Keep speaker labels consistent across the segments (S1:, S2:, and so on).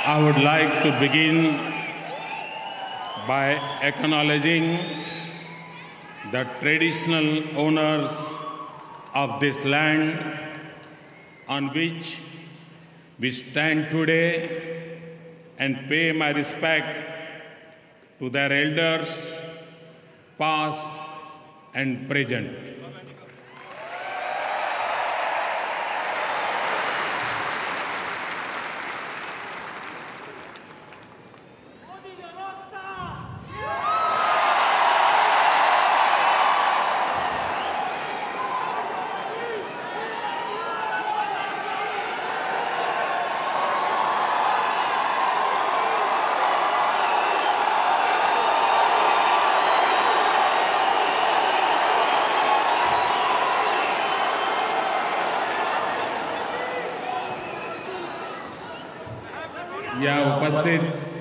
S1: I would like to begin by acknowledging the traditional owners of this land on which we stand today and pay my respect to their elders, past and present. या उपस्थित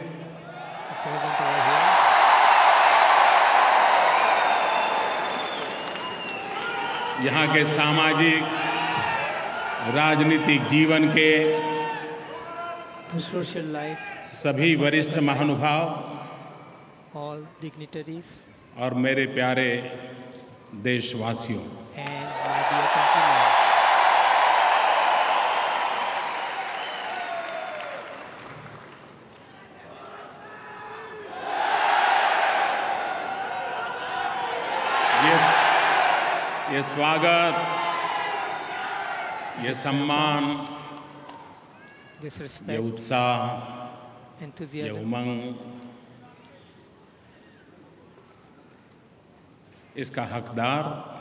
S1: यहाँ के सामाजिक राजनीतिक जीवन के
S2: social life,
S1: सभी वरिष्ठ महानुभाव
S2: all dignitaries
S1: और मेरे प्यारे देशवासियों,
S2: and my dear countrymen.
S1: ये स्वागत, ये सम्मान,
S2: This
S1: ये
S2: respect,
S1: उत्साह, ये
S2: enthusiasm,
S1: उमंग, इसका हकदार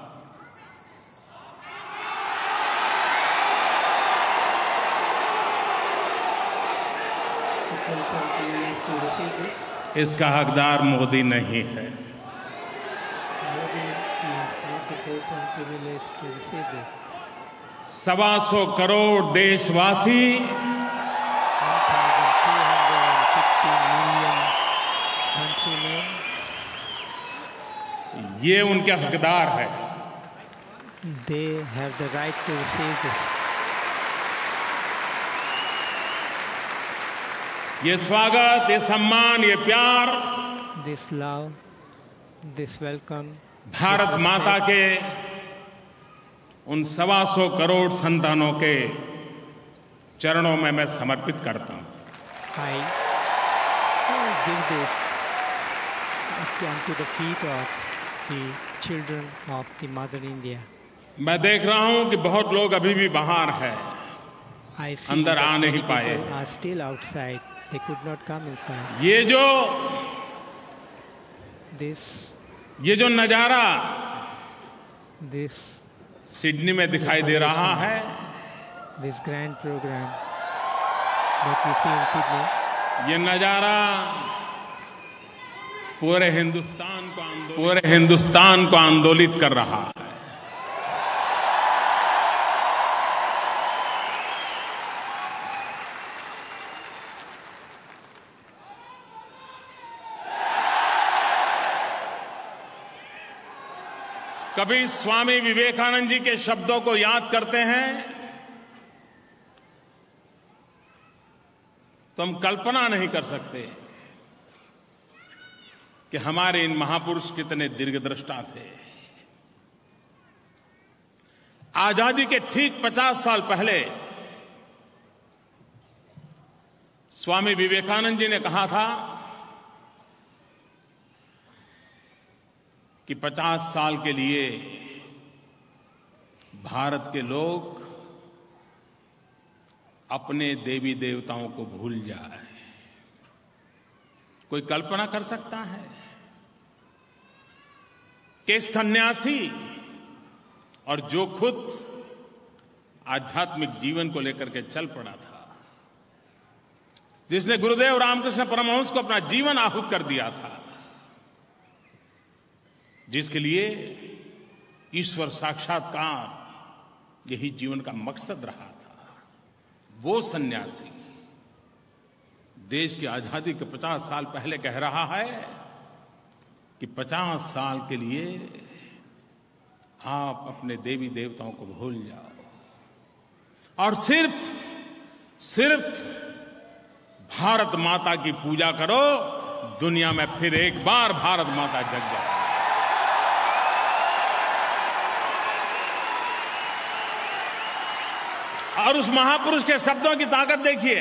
S2: the person privileged to receive this.
S1: इसका हकदार मोदी नहीं है।
S2: Modi is not the person privileged to receive this.
S1: 125 crore देशवासी
S2: 1,250 million countrymen,
S1: ये उनके हकदार है।
S2: they have the right to receive this.
S1: ये स्वागत, ये सम्मान, ये प्यार
S2: This love, this welcome,
S1: Bharat माता के उन 125 करोड़ संतानों के चरणों में मैं समर्पित करता हूं।
S2: I give this unto the feet of the children of the Mother India.
S1: मैं देख रहा हूं कि बहुत लोग अभी भी बाहर हैं,
S2: I see
S1: अंदर
S2: that
S1: आ नहीं
S2: many
S1: पाए।
S2: people are still outside. They could not come inside.
S1: ये जो नजारा
S2: This
S1: सिडनी में दिखाई दे रहा है,
S2: grand program that we see in Sydney,
S1: ये नजारा पूरे हिंदुस्तान को आंदोलित कर रहा है। कभी स्वामी विवेकानंद जी के शब्दों को याद करते हैं तो हम कल्पना नहीं कर सकते कि हमारे इन महापुरुष कितने दीर्घदृष्टा थे। आजादी के ठीक 50 साल पहले स्वामी विवेकानंद जी ने कहा था कि 50 साल के लिए भारत के लोग अपने देवी देवताओं को भूल जाए। कोई कल्पना कर सकता है कि सन्यासी और जो खुद आध्यात्मिक जीवन को लेकर के चल पड़ा था, जिसने गुरुदेव रामकृष्ण परमहंस को अपना जीवन आहूत कर दिया था, जिसके लिए ईश्वर साक्षात्कार यही जीवन का मकसद रहा था, वो सन्यासी देश की आजादी के 50 साल पहले कह रहा है कि 50 साल के लिए आप अपने देवी देवताओं को भूल जाओ और सिर्फ भारत माता की पूजा करो, दुनिया में फिर एक बार भारत माता जग जाए। और उस महापुरुष के शब्दों की ताकत देखिए।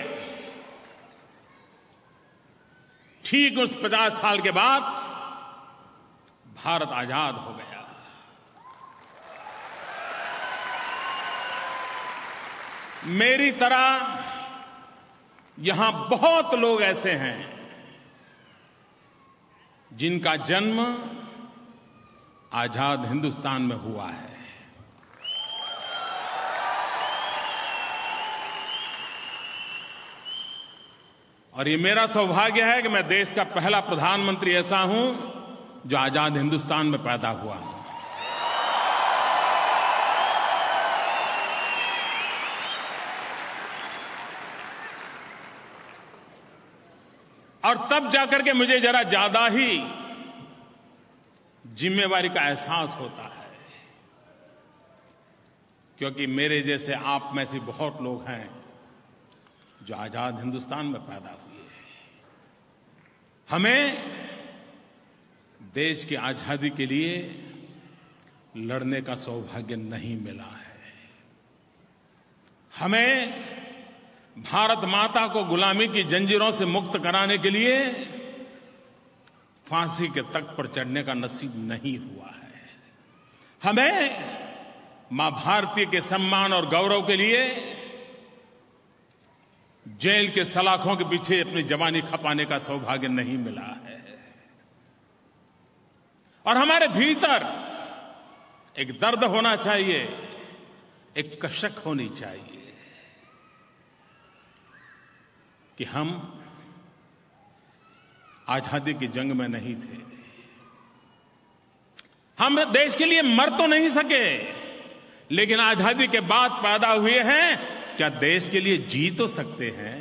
S1: ठीक उस 50 साल के बाद भारत आजाद हो गया। मेरी तरह यहां बहुत लोग ऐसे हैं जिनका जन्म आजाद हिंदुस्तान में हुआ है। और ये मेरा सौभाग्य है कि मैं देश का पहला प्रधानमंत्री ऐसा हूं जो आजाद हिंदुस्तान में पैदा हुआ हूं। और तब जाकर के मुझे जरा ज्यादा ही जिम्मेवारी का एहसास होता है, क्योंकि मेरे जैसे आप में से बहुत लोग हैं जो आजाद हिंदुस्तान में पैदा हुए हैं। हमें देश की आजादी के लिए लड़ने का सौभाग्य नहीं मिला है। हमें भारत माता को गुलामी की जंजीरों से मुक्त कराने के लिए फांसी के तख्त पर चढ़ने का नसीब नहीं हुआ है। हमें मां भारती के सम्मान और गौरव के लिए जेल के सलाखों के पीछे अपनी जवानी खपाने का सौभाग्य नहीं मिला है। और हमारे भीतर एक दर्द होना चाहिए, एक कशक होनी चाहिए कि हम आजादी की जंग में नहीं थे। हम देश के लिए मर तो नहीं सके, लेकिन आजादी के बाद पैदा हुए हैं, क्या देश के लिए जी तो सकते हैं?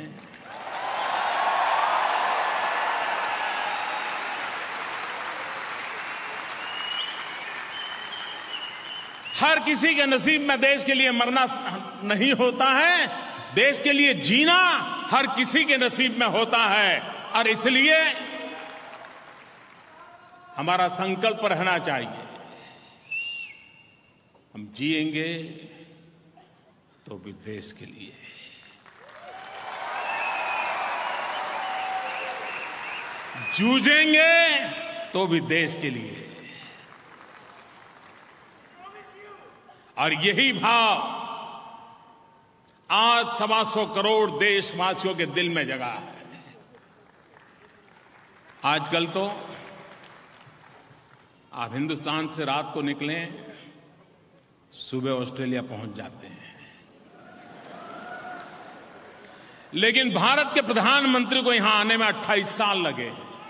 S1: हर किसी के नसीब में देश के लिए मरना नहीं होता है, देश के लिए जीना हर किसी के नसीब में होता है। और इसलिए हमारा संकल्प रहना चाहिए, हम जिएंगे तो भी देश के लिए, जूझेंगे तो भी देश के लिए। और यही भाव आज 125 करोड़ देशवासियों के दिल में जगा है। आजकल तो आप हिंदुस्तान से रात को निकलें, सुबह ऑस्ट्रेलिया पहुंच जाते हैं। लेकिन भारत के प्रधानमंत्री को यहां आने में 28 साल लगे।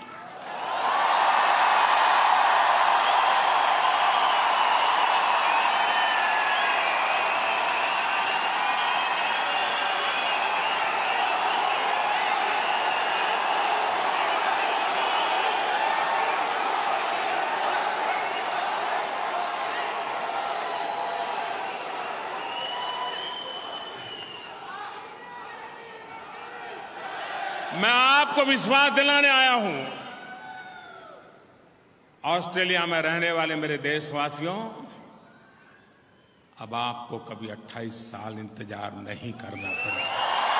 S1: मैं आपको विश्वास दिलाने आया हूं, ऑस्ट्रेलिया में रहने वाले मेरे देशवासियों, अब आपको कभी 28 साल इंतजार नहीं करना पड़ेगा।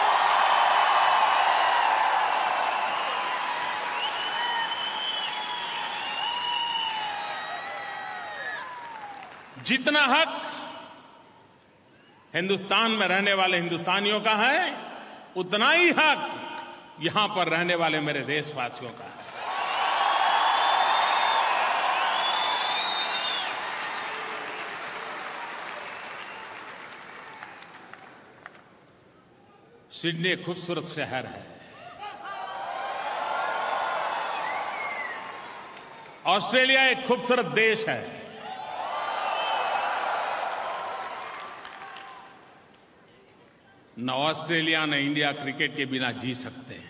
S1: जितना हक हिंदुस्तान में रहने वाले हिंदुस्तानियों का है, उतना ही हक यहां पर रहने वाले मेरे देशवासियों का है। सिडनी एक खूबसूरत शहर है। ऑस्ट्रेलिया एक खूबसूरत देश है। न ऑस्ट्रेलिया न इंडिया क्रिकेट के बिना जी सकते हैं।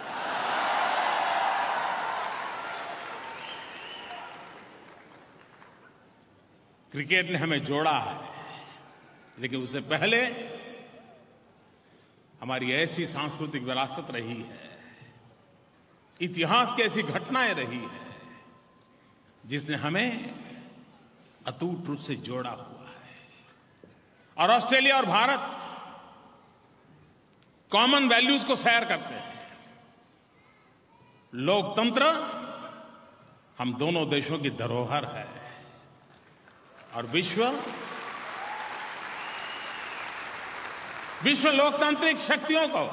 S1: क्रिकेट ने हमें जोड़ा है, लेकिन उससे पहले हमारी ऐसी सांस्कृतिक विरासत रही है इतिहास की ऐसी घटनाएं रही है जिसने हमें अटूट रूप से जोड़ा हुआ है। और ऑस्ट्रेलिया और भारत कॉमन वैल्यूज को शेयर करते हैं। लोकतंत्र हम दोनों देशों की धरोहर है और विश्व लोकतांत्रिक शक्तियों को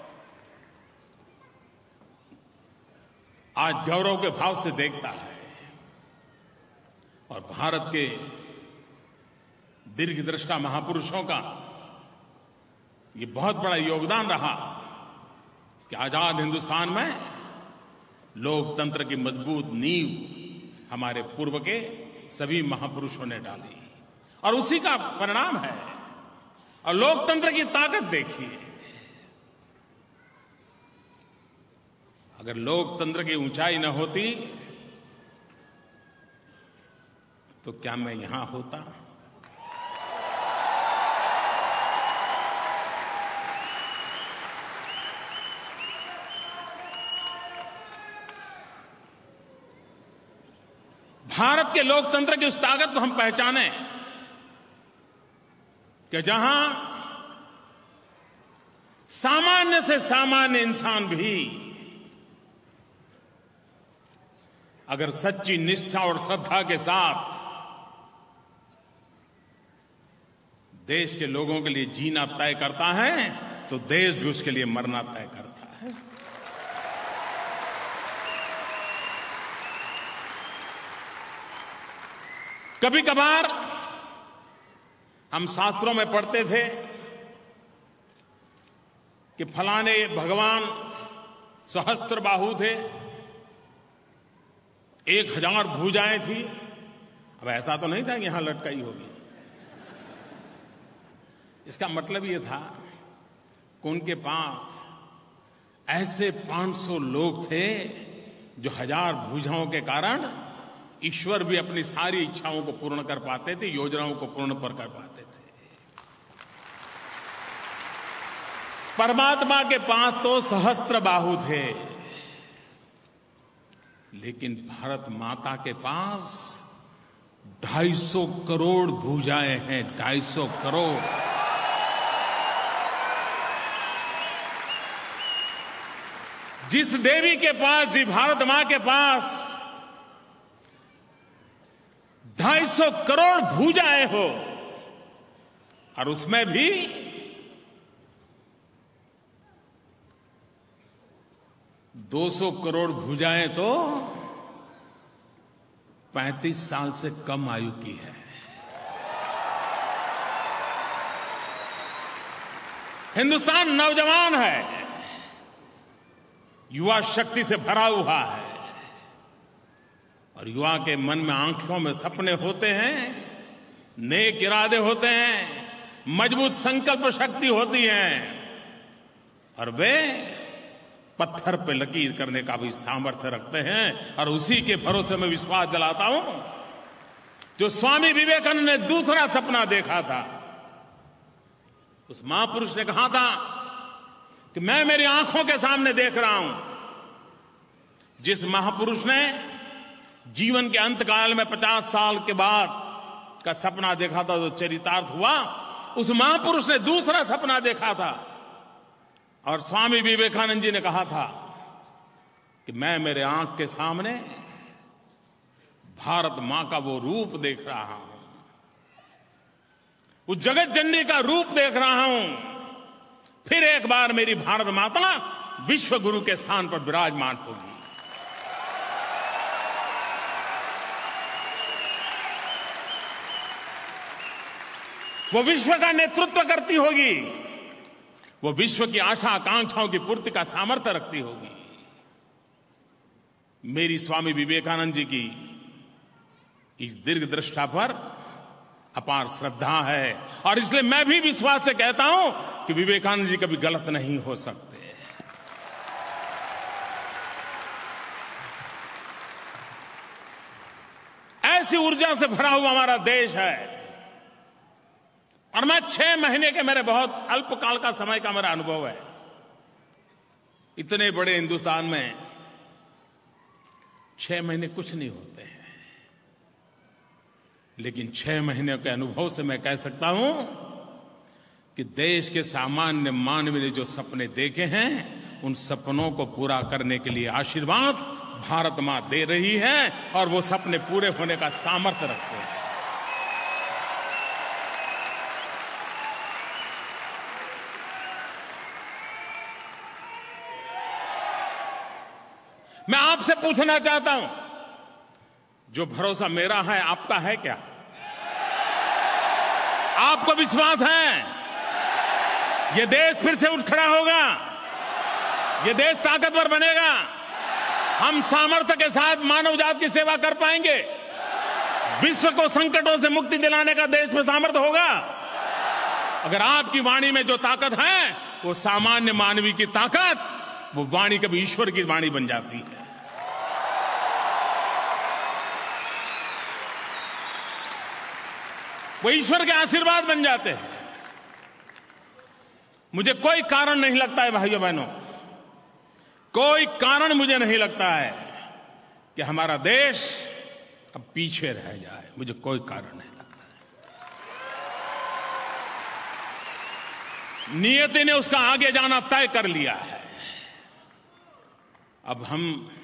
S1: आज गौरव के भाव से देखता है। और भारत के दीर्घदृष्टा महापुरुषों का ये बहुत बड़ा योगदान रहा कि आजाद हिंदुस्तान में लोकतंत्र की मजबूत नींव हमारे पूर्व के सभी महापुरुषों ने डाली और उसी का परिणाम है। और लोकतंत्र की ताकत देखिए, अगर लोकतंत्र की ऊंचाई न होती तो क्या मैं यहां होता? भारत के लोकतंत्र की उस ताकत को हम पहचाने कि जहां सामान्य से सामान्य इंसान भी अगर सच्ची निष्ठा और श्रद्धा के साथ देश के लोगों के लिए जीना तय करता है तो देश भी उसके लिए मरना तय करता है। कभी कभार हम शास्त्रों में पढ़ते थे कि फलाने भगवान सहस्त्र बाहु थे, 1000 भुजाएं थी। अब ऐसा तो नहीं था कि यहां लटकाई होगी। इसका मतलब ये था कि उनके पास ऐसे 500 लोग थे जो 1000 भुजाओं के कारण ईश्वर भी अपनी सारी इच्छाओं को पूर्ण कर पाते थे, योजनाओं को पूर्ण कर पाते थे। परमात्मा के पास तो सहस्त्र बाहु थे, लेकिन भारत माता के पास 250 करोड़ भुजाएं हैं। 250 करोड़। जिस देवी के पास, जिस भारत मां के पास 250 करोड़ भुजाएं हो और उसमें भी $200 करोड़ भुजाएं तो 35 साल से कम आयु की है। हिंदुस्तान नौजवान है, युवा शक्ति से भरा हुआ है और युवा के मन में, आंखों में सपने होते हैं, नेक इरादे होते हैं, मजबूत संकल्प शक्ति होती है और वे पत्थर पे लकीर करने का भी सामर्थ्य रखते हैं। और उसी के भरोसे में विश्वास दिलाता हूं जो स्वामी विवेकानंद ने दूसरा सपना देखा था। उस महापुरुष ने कहा था कि मैं मेरी आंखों के सामने देख रहा हूं। जिस महापुरुष ने जीवन के अंतकाल में 50 साल के बाद का सपना देखा था, जो चरितार्थ हुआ, उस महापुरुष ने दूसरा सपना देखा था। और स्वामी विवेकानंद जी ने कहा था कि मैं मेरे आंख के सामने भारत मां का वो रूप देख रहा हूं, उस जगत जननी का रूप देख रहा हूं। फिर एक बार मेरी भारत माता विश्व गुरु के स्थान पर विराजमान होगी। वो विश्व का नेतृत्व करती होगी, वो विश्व की आशा आकांक्षाओं की पूर्ति का सामर्थ्य रखती होगी। मेरी स्वामी विवेकानंद जी की इस दीर्घदृष्टा पर अपार श्रद्धा है और इसलिए मैं भी विश्वास से कहता हूं कि विवेकानंद जी कभी गलत नहीं हो सकते। ऐसी ऊर्जा से भरा हुआ हमारा देश है और मैं 6 महीने के, मेरे बहुत अल्पकाल का समय का मेरा अनुभव है। इतने बड़े हिंदुस्तान में 6 महीने कुछ नहीं होते हैं, लेकिन 6 महीने के अनुभव से मैं कह सकता हूं कि देश के सामान्य मानव ने जो सपने देखे हैं, उन सपनों को पूरा करने के लिए आशीर्वाद भारत मां दे रही है और वो सपने पूरे होने का सामर्थ्य रखते हैं। मैं आपसे पूछना चाहता हूं, जो भरोसा मेरा है आपका है क्या? आपको विश्वास है ये देश फिर से उठ खड़ा होगा, ये देश ताकतवर बनेगा, हम सामर्थ्य के साथ मानव जाति की सेवा कर पाएंगे, विश्व को संकटों से मुक्ति दिलाने का देश में सामर्थ्य होगा? अगर आपकी वाणी में जो ताकत है वो सामान्य मानवी की ताकत, वो वाणी कभी ईश्वर की वाणी बन जाती है। वो ईश्वर के आशीर्वाद बन जाते हैं। मुझे कोई कारण नहीं लगता है भाइयों बहनों, कोई कारण मुझे नहीं लगता है कि हमारा देश अब पीछे रह जाए। मुझे कोई कारण नहीं लगता है। नियति ने उसका आगे जाना तय कर लिया है। अब हम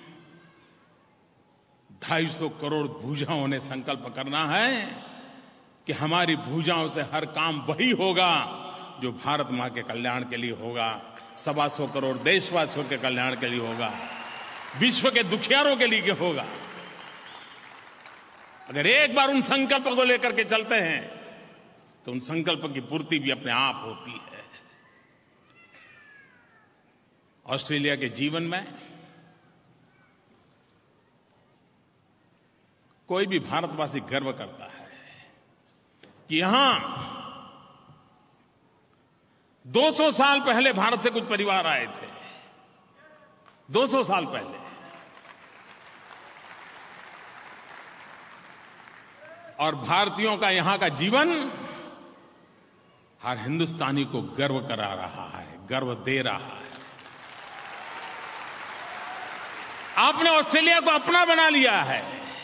S1: 250 करोड़ भुजाओं ने संकल्प करना है कि हमारी भुजाओं से हर काम वही होगा जो भारत मां के कल्याण के लिए होगा, 125 करोड़ देशवासियों के कल्याण के लिए होगा, विश्व के दुखियारों के लिए होगा। अगर एक बार उन संकल्पों को लेकर के चलते हैं तो उन संकल्पों की पूर्ति भी अपने आप होती है। ऑस्ट्रेलिया के जीवन में कोई भी भारतवासी गर्व करता है कि यहां 200 साल पहले भारत से कुछ परिवार आए थे, 200 साल पहले, और भारतीयों का यहां का जीवन हर हिंदुस्तानी को गर्व करा रहा है, गर्व दे रहा है। आपने ऑस्ट्रेलिया को अपना बना लिया है।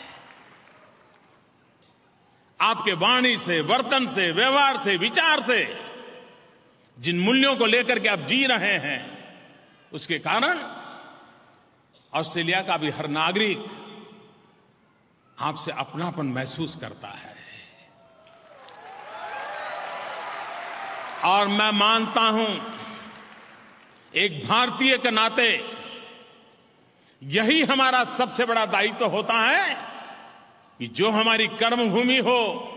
S1: आपके वाणी से, वर्तन से, व्यवहार से, विचार से, जिन मूल्यों को लेकर के आप जी रहे हैं, उसके कारण ऑस्ट्रेलिया का भी हर नागरिक आपसे अपनापन महसूस करता है। और मैं मानता हूं एक भारतीय के नाते यही हमारा सबसे बड़ा दायित्व होता है कि जो हमारी कर्मभूमि हो,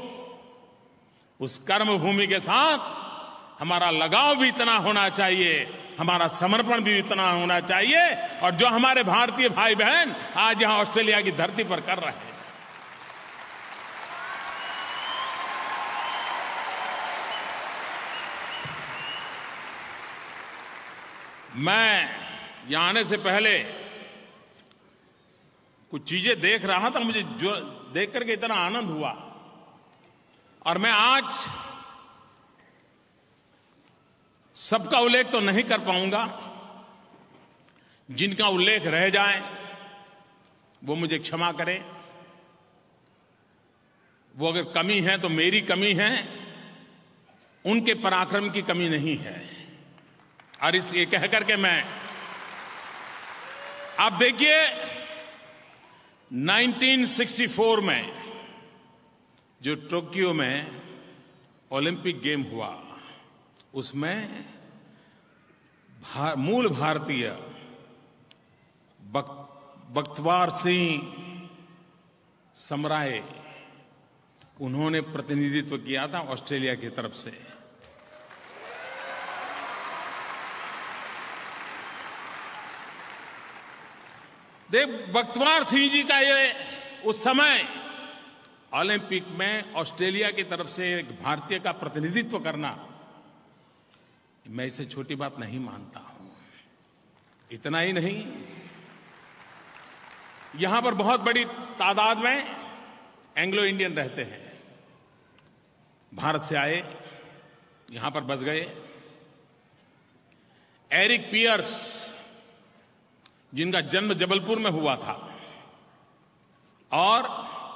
S1: उस कर्मभूमि के साथ हमारा लगाव भी इतना होना चाहिए, हमारा समर्पण भी इतना होना चाहिए, और जो हमारे भारतीय भाई बहन आज यहां ऑस्ट्रेलिया की धरती पर कर रहे हैं। मैं यहां आने से पहले कुछ चीजें देख रहा था, मुझे जो देख करके इतना आनंद हुआ, और मैं आज सबका उल्लेख तो नहीं कर पाऊंगा। जिनका उल्लेख रह जाए वो मुझे क्षमा करें। वो अगर कमी है तो मेरी कमी है, उनके पराक्रम की कमी नहीं है। और इस ये कह करके मैं, आप देखिए 1964 में जो टोक्यो में ओलंपिक गेम हुआ, उसमें मूल भारतीय बख्तवार सिंह समराय, उन्होंने प्रतिनिधित्व किया था ऑस्ट्रेलिया की तरफ से। देख, बख्तवार सिंह जी का ये उस समय ओलंपिक में ऑस्ट्रेलिया की तरफ से एक भारतीय का प्रतिनिधित्व करना, मैं इसे छोटी बात नहीं मानता हूं। इतना ही नहीं, यहां पर बहुत बड़ी तादाद में एंग्लो इंडियन रहते हैं, भारत से आए, यहां पर बस गए। एरिक पियर्स, जिनका जन्म जबलपुर में हुआ था, और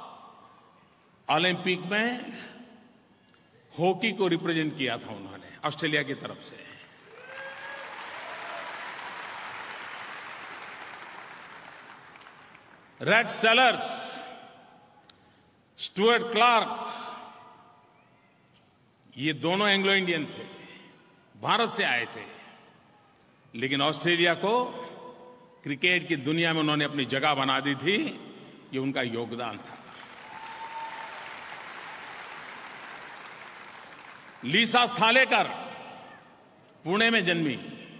S1: ओलंपिक में हॉकी को रिप्रेजेंट किया था उन्होंने ऑस्ट्रेलिया की तरफ से। रेक्स सेलर्स, स्टुअर्ट क्लार्क, ये दोनों एंग्लो इंडियन थे, भारत से आए थे, लेकिन ऑस्ट्रेलिया को क्रिकेट की दुनिया में उन्होंने अपनी जगह बना दी थी। ये उनका योगदान था। लीसा स्थालेकर पुणे में जन्मी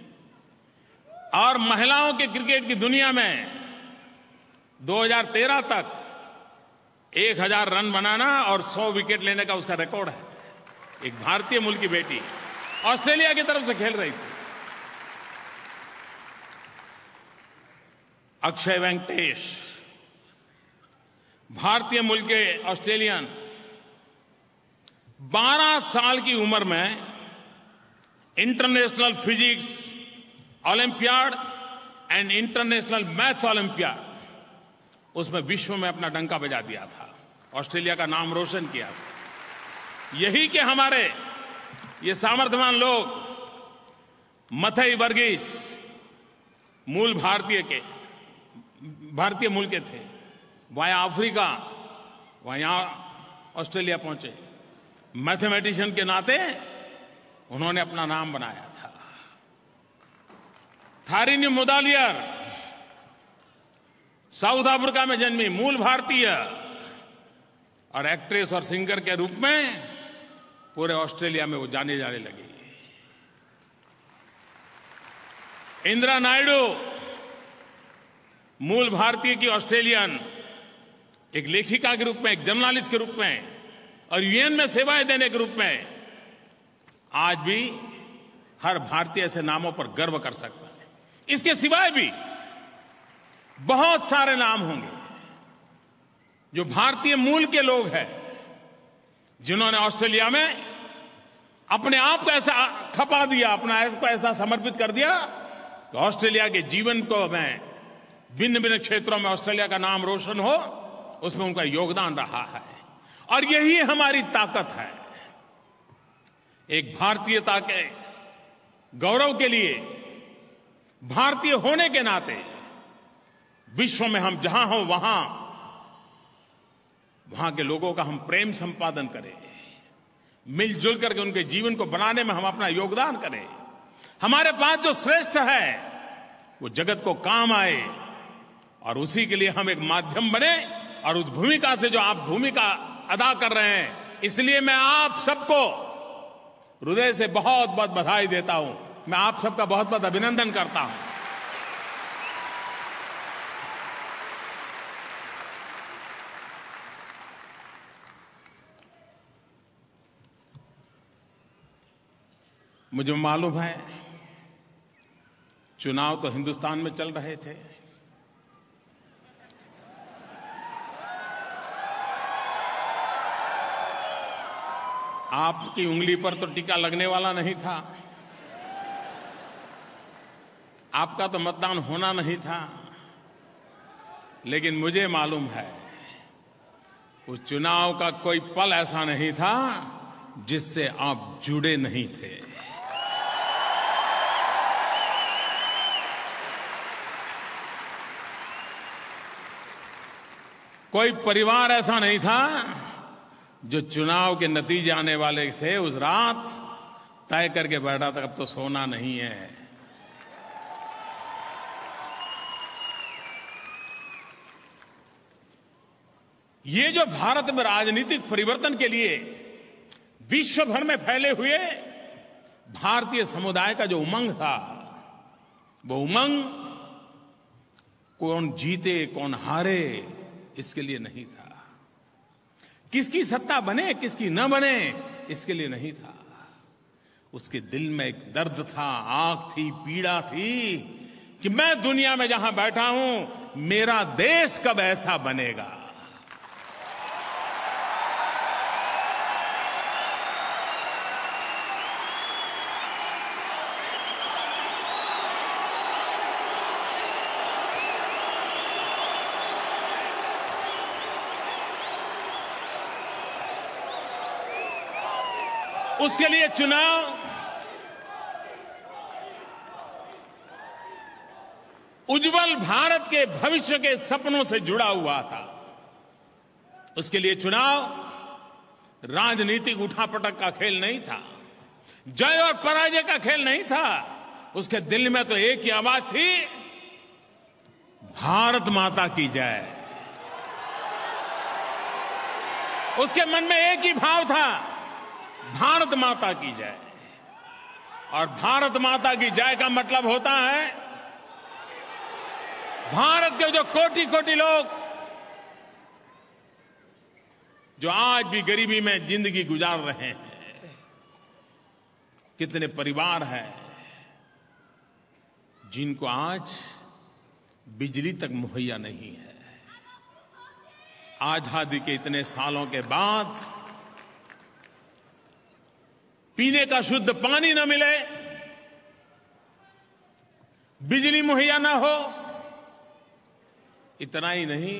S1: और महिलाओं के क्रिकेट की दुनिया में 2013 तक 1000 रन बनाना और 100 विकेट लेने का उसका रिकॉर्ड है। एक भारतीय मूल की बेटी ऑस्ट्रेलिया की तरफ से खेल रही थी। अक्षय वेंकटेश, भारतीय मूल के ऑस्ट्रेलियन, 12 साल की उम्र में international physics olympiad and international maths olympiad, उसमें विश्व में अपना डंका बजा दिया था, ऑस्ट्रेलिया का नाम रोशन किया था। यही के हमारे ये सामर्थ्यवान लोग मथई वर्गीस मूल भारतीय मूल के थे, वाया अफ्रीका, वहां यहां ऑस्ट्रेलिया पहुंचे। मैथमेटिशियन के नाते उन्होंने अपना नाम बनाया था। थारिनी मुदालियर साउथ अफ्रीका में जन्मी, मूल भारतीय, और एक्ट्रेस और सिंगर के रूप में पूरे ऑस्ट्रेलिया में वो जाने लगी। इंदिरा नायडू, मूल भारतीय की ऑस्ट्रेलियन, एक लेखिका के रूप में, एक जर्नलिस्ट के रूप में और यूएन में सेवाएं देने के रूप में आज भी हर भारतीय ऐसे नामों पर गर्व कर सकता है। इसके सिवाय भी बहुत सारे नाम होंगे जो भारतीय मूल के लोग हैं, जिन्होंने ऑस्ट्रेलिया में अपने आप को ऐसा खपा दिया, अपना को ऐसा समर्पित कर दिया कि ऑस्ट्रेलिया के जीवन को में भिन्न भिन्न क्षेत्रों में ऑस्ट्रेलिया का नाम रोशन हो, उसमें उनका योगदान रहा है। और यही हमारी ताकत है। एक भारतीयता के गौरव के लिए, भारतीय होने के नाते विश्व में हम जहां हो वहां के लोगों का हम प्रेम संपादन करें, मिलजुल करके उनके जीवन को बनाने में हम अपना योगदान करें। हमारे पास जो श्रेष्ठ है वो जगत को काम आए, और उसी के लिए हम एक माध्यम बने। और उस भूमिका से जो आप भूमिका अदा कर रहे हैं, इसलिए मैं आप सबको हृदय से बहुत बहुत बधाई देता हूं। मैं आप सबका बहुत बहुत अभिनंदन करता हूं। मुझे मालूम है चुनाव तो हिंदुस्तान में चल रहे थे, आपकी उंगली पर तो टीका लगने वाला नहीं था, आपका तो मतदान होना नहीं था, लेकिन मुझे मालूम है उस चुनाव का कोई पल ऐसा नहीं था जिससे आप जुड़े नहीं थे। कोई परिवार ऐसा नहीं था जो चुनाव के नतीजे आने वाले थे उस रात तय करके बैठा था अब तो सोना नहीं है। ये जो भारत में राजनीतिक परिवर्तन के लिए विश्व भर में फैले हुए भारतीय समुदाय का जो उमंग था, वो उमंग कौन जीते कौन हारे इसके लिए नहीं था, किसकी सत्ता बने किसकी न बने इसके लिए नहीं था। उसके दिल में एक दर्द था, आग थी, पीड़ा थी कि मैं दुनिया में जहां बैठा हूं मेरा देश कब ऐसा बनेगा। उसके लिए चुनाव उज्जवल भारत के भविष्य के सपनों से जुड़ा हुआ था। उसके लिए चुनाव राजनीतिक उठापटक का खेल नहीं था, जय और पराजय का खेल नहीं था। उसके दिल में तो एक ही आवाज थी, भारत माता की जय। उसके मन में एक ही भाव था, भारत माता की जय। और भारत माता की जय का मतलब होता है भारत के जो कोटि कोटि लोग जो आज भी गरीबी में जिंदगी गुजार रहे हैं, कितने परिवार हैं जिनको आज बिजली तक मुहैया नहीं है। आजादी के इतने सालों के बाद पीने का शुद्ध पानी न मिले, बिजली मुहैया न हो, इतना ही नहीं,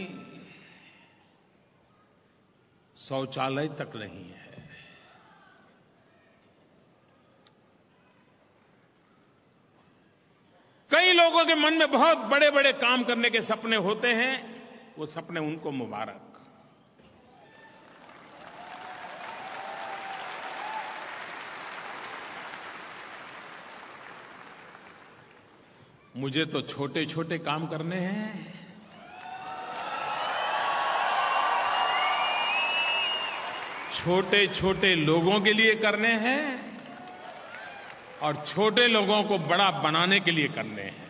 S1: शौचालय तक नहीं है। कई लोगों के मन में बहुत बड़े बड़े काम करने के सपने होते हैं, वो सपने उनको मुबारक। मुझे तो छोटे छोटे काम करने हैं। छोटे छोटे लोगों के लिए करने हैं और छोटे लोगों को बड़ा बनाने के लिए करने हैं।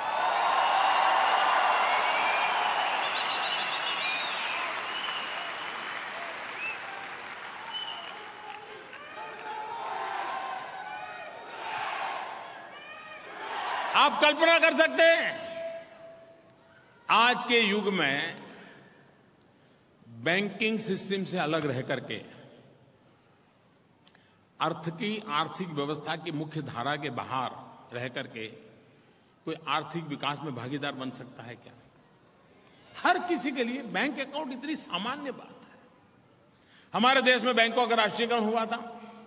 S1: आप कल्पना कर सकते हैं, आज के युग में बैंकिंग सिस्टम से अलग रह करके आर्थिक व्यवस्था की मुख्य धारा के बाहर रह करके कोई आर्थिक विकास में भागीदार बन सकता है क्या? हर किसी के लिए बैंक अकाउंट इतनी सामान्य बात है। हमारे देश में बैंकों का राष्ट्रीयकरण हुआ था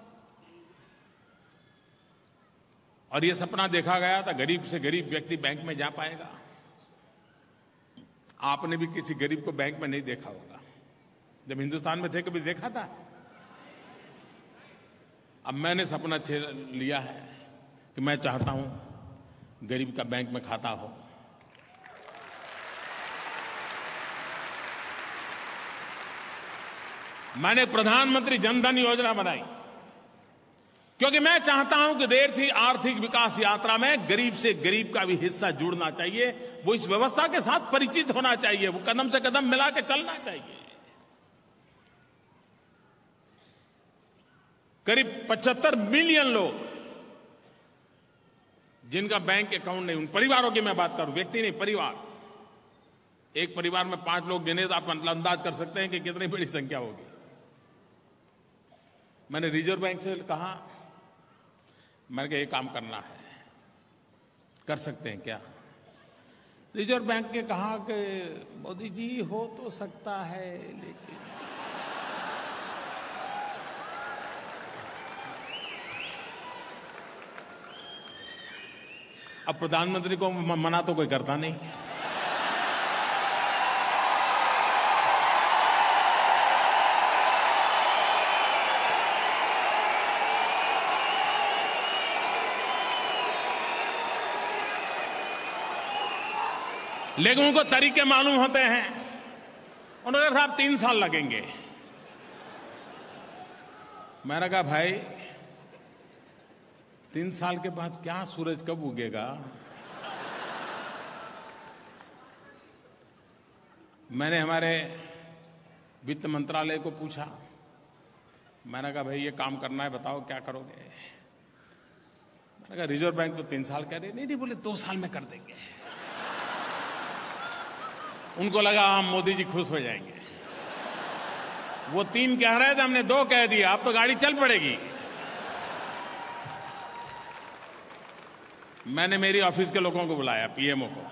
S1: और यह सपना देखा गया था गरीब से गरीब व्यक्ति बैंक में जा पाएगा। आपने भी किसी गरीब को बैंक में नहीं देखा होगा। जब हिंदुस्तान में थे कभी देखा था? अब मैंने सपना लिया है कि मैं चाहता हूं गरीब का बैंक में खाता हो। मैंने प्रधानमंत्री जनधन योजना बनाई क्योंकि मैं चाहता हूं कि देर थी आर्थिक विकास यात्रा में गरीब से गरीब का भी हिस्सा जुड़ना चाहिए। वो इस व्यवस्था के साथ परिचित होना चाहिए, वो कदम से कदम मिला के चलना चाहिए। करीब 75 मिलियन लोग जिनका बैंक अकाउंट नहीं, उन परिवारों की मैं बात करूं, व्यक्ति नहीं, परिवार। एक परिवार में 5 लोग गिने तो आप अंदाज कर सकते हैं कि कितनी बड़ी संख्या होगी। मैंने रिजर्व बैंक से कहा, मैंने कहा ये काम करना है, कर सकते हैं क्या? रिजर्व बैंक ने कहा कि मोदी जी हो तो सकता है, लेकिन अब प्रधानमंत्री को मना तो कोई करता नहीं। लेकिन उनको तरीके मालूम होते हैं। उन्होंने कहा साहब 3 साल लगेंगे। मैंने कहा भाई 3 साल के बाद क्या, सूरज कब उगेगा? मैंने हमारे वित्त मंत्रालय को पूछा, मैंने कहा भाई ये काम करना है, बताओ क्या करोगे? मैंने कहा रिजर्व बैंक तो 3 साल कह रहे, नहीं बोले 2 साल में कर देंगे। उनको लगा हम मोदी जी खुश हो जाएंगे। वो 3 कह रहे थे, हमने 2 कह दिया, अब तो गाड़ी चल पड़ेगी। मैंने मेरी ऑफिस के लोगों को बुलाया, पीएमओ को।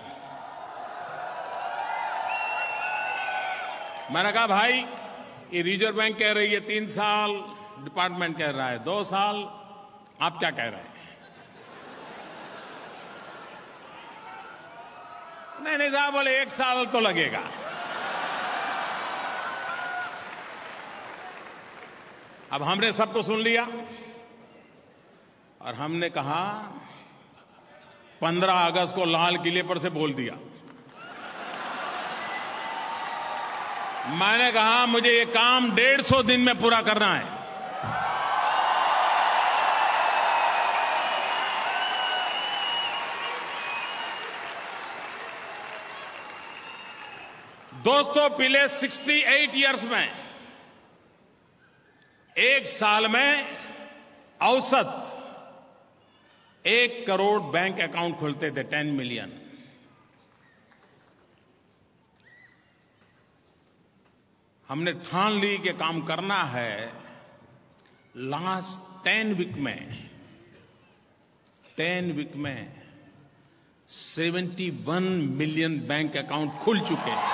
S1: मैंने कहा भाई ये रिजर्व बैंक कह रही है 3 साल, डिपार्टमेंट कह रहा है 2 साल, आप क्या कह रहे हैं? नहीं साहब, बोले 1 साल तो लगेगा। अब हमने सबको सुन लिया और हमने कहा 15 अगस्त को लाल किले पर से बोल दिया। मैंने कहा मुझे ये काम 150 दिन में पूरा करना है। दोस्तों, पिछले 68 इयर्स में 1 साल में औसत 1 करोड़ बैंक अकाउंट खुलते थे, 10 मिलियन। हमने ठान ली कि काम करना है। लास्ट 10 वीक में 71 मिलियन बैंक अकाउंट खुल चुके हैं।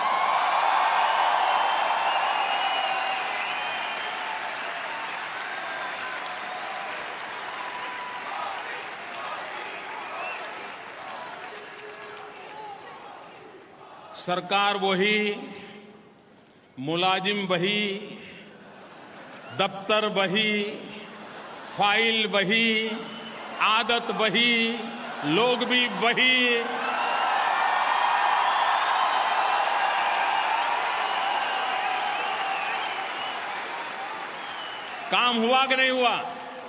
S1: सरकार वही, मुलाजिम वही, दफ्तर वही, फाइल वही, आदत वही, लोग भी वही। काम हुआ कि नहीं हुआ?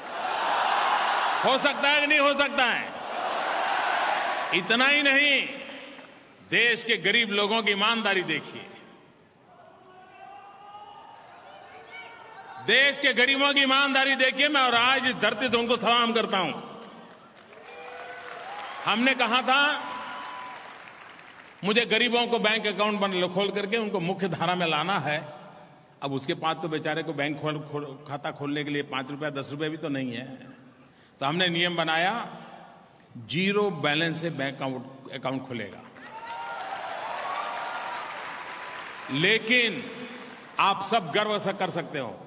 S1: हो सकता है कि नहीं हो सकता है? इतना ही नहीं, देश के गरीब लोगों की ईमानदारी देखिए। देश के गरीबों की ईमानदारी देखिए। मैं और आज इस धरती से उनको सलाम करता हूं। हमने कहा था मुझे गरीबों को बैंक अकाउंट खोल करके उनको मुख्य धारा में लाना है। अब उसके पास तो बेचारे को बैंक खाता खोलने के लिए 5 रुपया 10 रुपये भी तो नहीं है। तो हमने नियम बनाया, 0 बैलेंस से बैंक अकाउंट खुलेगा। लेकिन आप सब गर्व से कर सकते हो,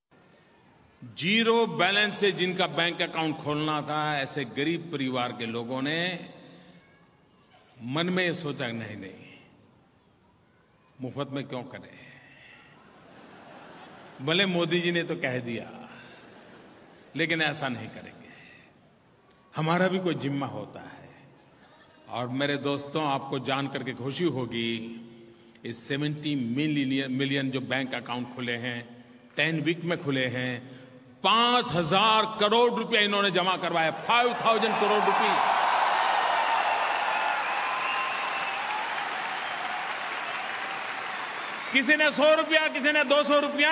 S1: 0 बैलेंस से जिनका बैंक अकाउंट खोलना था, ऐसे गरीब परिवार के लोगों ने मन में ये सोचा नहीं, मुफ्त में क्यों करें। भले मोदी जी ने तो कह दिया, लेकिन ऐसा नहीं करेंगे। हमारा भी कोई जिम्मा होता है। और मेरे दोस्तों, आपको जान करके खुशी होगी, इस 70 मिलियन जो बैंक अकाउंट खुले हैं, 10 वीक में खुले हैं, 5,000 करोड़ रुपया इन्होंने जमा करवाया। 5,000 करोड़ रुपये। किसी ने 100 रुपया, किसी ने 200 रुपया।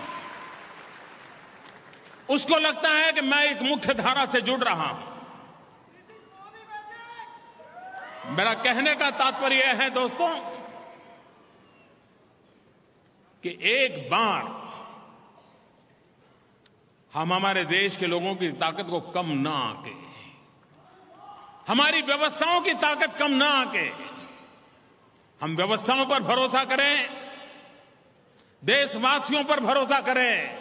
S1: उसको लगता है कि मैं एक मुख्य धारा से जुड़ रहा हूं। मेरा कहने का तात्पर्य यह है दोस्तों कि एक बार हम हमारे देश के लोगों की ताकत को कम ना आके, हमारी व्यवस्थाओं की ताकत कम ना आके, हम व्यवस्थाओं पर भरोसा करें, देशवासियों पर भरोसा करें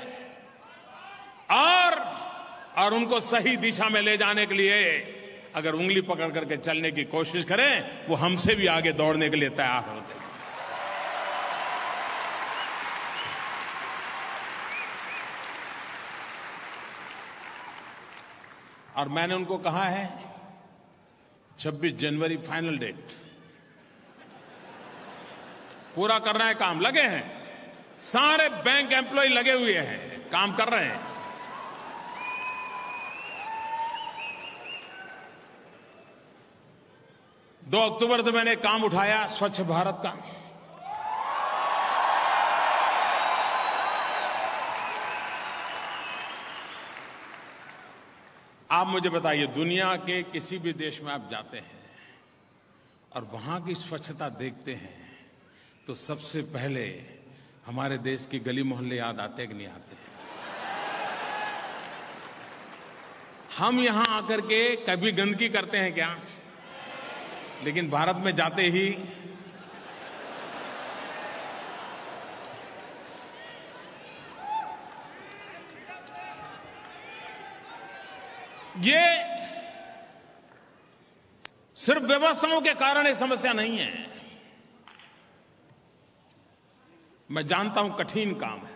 S1: और उनको सही दिशा में ले जाने के लिए अगर उंगली पकड़ करके चलने की कोशिश करें, वो हमसे भी आगे दौड़ने के लिए तैयार होते हैं। और मैंने उनको कहा है 26 जनवरी फाइनल डेट, पूरा करना है। काम लगे हैं, सारे बैंक एम्प्लॉय लगे हुए हैं, काम कर रहे हैं। दो अक्टूबर से मैंने काम उठाया स्वच्छ भारत का। आप मुझे बताइए, दुनिया के किसी भी देश में आप जाते हैं और वहां की स्वच्छता देखते हैं तो सबसे पहले हमारे देश की गली मोहल्ले याद आते कि नहीं आते? हम यहां आकर के कभी गंदगी करते हैं क्या? लेकिन भारत में जाते ही ये सिर्फ व्यवस्थाओं के कारण ये समस्या नहीं है। मैं जानता हूं कठिन काम है।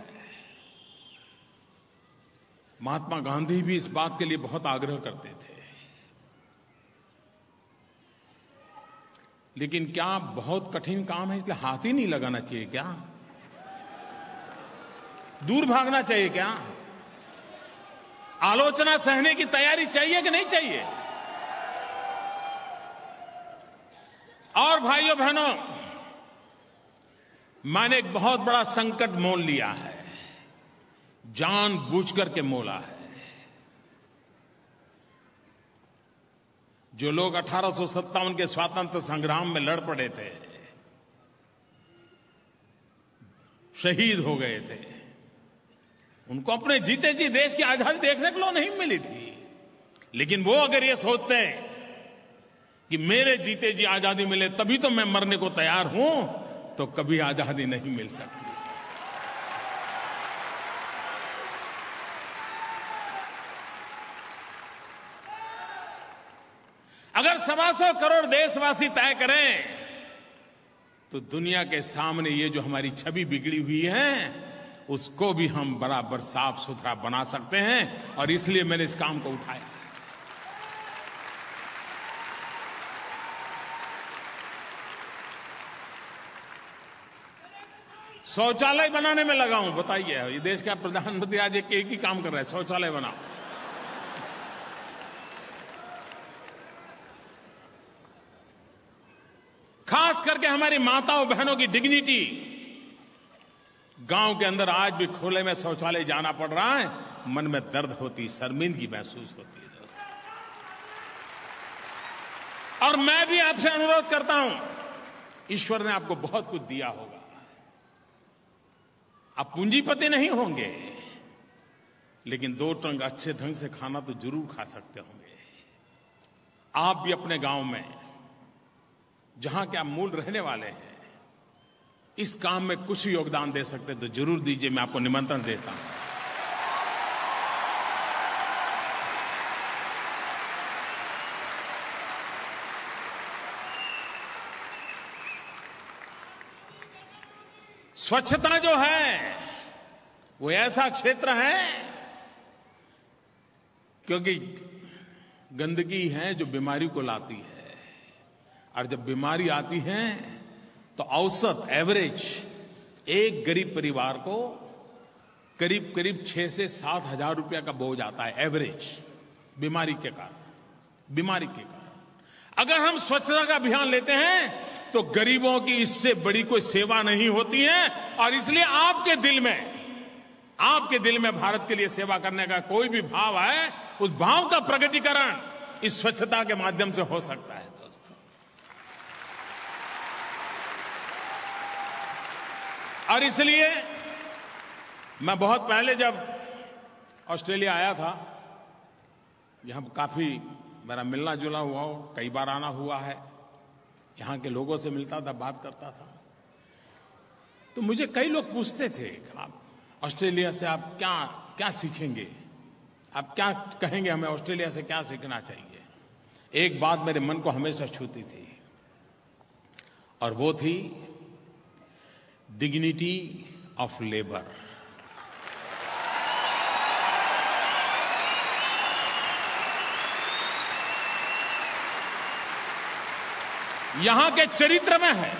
S1: महात्मा गांधी भी इस बात के लिए बहुत आग्रह करते थे। लेकिन क्या बहुत कठिन काम है इसलिए हाथ ही नहीं लगाना चाहिए क्या? दूर भागना चाहिए क्या? आलोचना सहने की तैयारी चाहिए कि नहीं चाहिए? और भाइयों बहनों, मैंने एक बहुत बड़ा संकट मोल लिया है, जानबूझकर के मोला है। जो लोग 1857 के स्वातंत्र संग्राम में लड़ पड़े थे, शहीद हो गए थे, उनको अपने जीते जी देश की आजादी देखने को नहीं मिली थी। लेकिन वो अगर ये सोचते हैं कि मेरे जीते जी आजादी मिले तभी तो मैं मरने को तैयार हूं, तो कभी आजादी नहीं मिल सकती। अगर 125 करोड़ देशवासी तय करें तो दुनिया के सामने ये जो हमारी छवि बिगड़ी हुई है उसको भी हम बराबर साफ सुथरा बना सकते हैं। और इसलिए मैंने इस काम को उठाया। शौचालय बनाने में लगा हूं। बताइए, ये देश का प्रधानमंत्री आज एक ही काम कर रहा है, शौचालय बनाओ। खास करके हमारी माताओं बहनों की डिग्निटी, गांव के अंदर आज भी खुले में शौचालय जाना पड़ रहा है, मन में दर्द होती, शर्मिंदगी महसूस होती है दोस्तों। और मैं भी आपसे अनुरोध करता हूं, ईश्वर ने आपको बहुत कुछ दिया होगा, आप पूंजीपति नहीं होंगे, लेकिन 2 टंक अच्छे ढंग से खाना तो जरूर खा सकते होंगे। आप भी अपने गांव में, जहां के आप मूल रहने वाले हैं, इस काम में कुछ योगदान दे सकते तो जरूर दीजिए। मैं आपको निमंत्रण देता हूं। स्वच्छता जो है वो ऐसा क्षेत्र है, क्योंकि गंदगी है जो बीमारी को लाती है, और जब बीमारी आती है तो औसत एवरेज एक गरीब परिवार को करीब करीब 6 से 7 हजार रुपया का बोझ आता है, एवरेज, बीमारी के कारण। अगर हम स्वच्छता का अभियान लेते हैं तो गरीबों की इससे बड़ी कोई सेवा नहीं होती है। और इसलिए आपके दिल में भारत के लिए सेवा करने का कोई भी भाव है, उस भाव का प्रकटीकरण इस स्वच्छता के माध्यम से हो सकता है दोस्तों। और इसलिए मैं बहुत पहले जब ऑस्ट्रेलिया आया था, यहां काफी मेरा मिलना जुलना हुआ हो, कई बार आना हुआ है, यहां के लोगों से मिलता था, बात करता था, तो मुझे कई लोग पूछते थे, आप ऑस्ट्रेलिया से आप क्या सीखेंगे, आप क्या कहेंगे हमें, ऑस्ट्रेलिया से क्या सीखना चाहिए। एक बात मेरे मन को हमेशा छूती थी, और वो थी डिग्निटी ऑफ लेबर। यहां के चरित्र में है।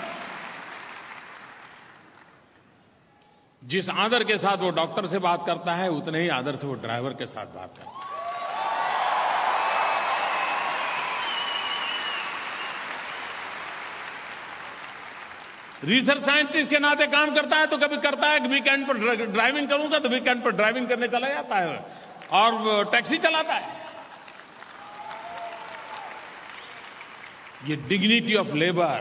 S1: जिस आदर के साथ वो डॉक्टर से बात करता है, उतने ही आदर से वो ड्राइवर के साथ बात करता है। रिसर्च साइंटिस्ट के नाते काम करता है, तो कभी करता है कि वीकेंड पर ड्राइविंग करूंगा, तो वीकेंड पर ड्राइविंग करने चला जाता है और टैक्सी चलाता है। ये डिग्निटी ऑफ लेबर,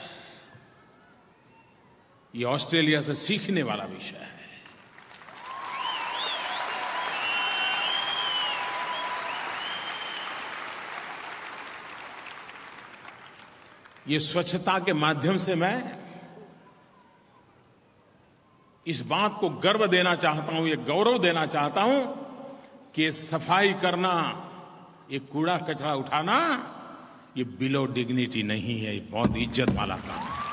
S1: ये ऑस्ट्रेलिया से सीखने वाला विषय है। ये स्वच्छता के माध्यम से मैं इस बात को गर्व देना चाहता हूं, ये गौरव देना चाहता हूं कि सफाई करना ये कूड़ा कचरा उठाना ये बिलो डिग्निटी नहीं है, ये बहुत इज्जत वाला काम है।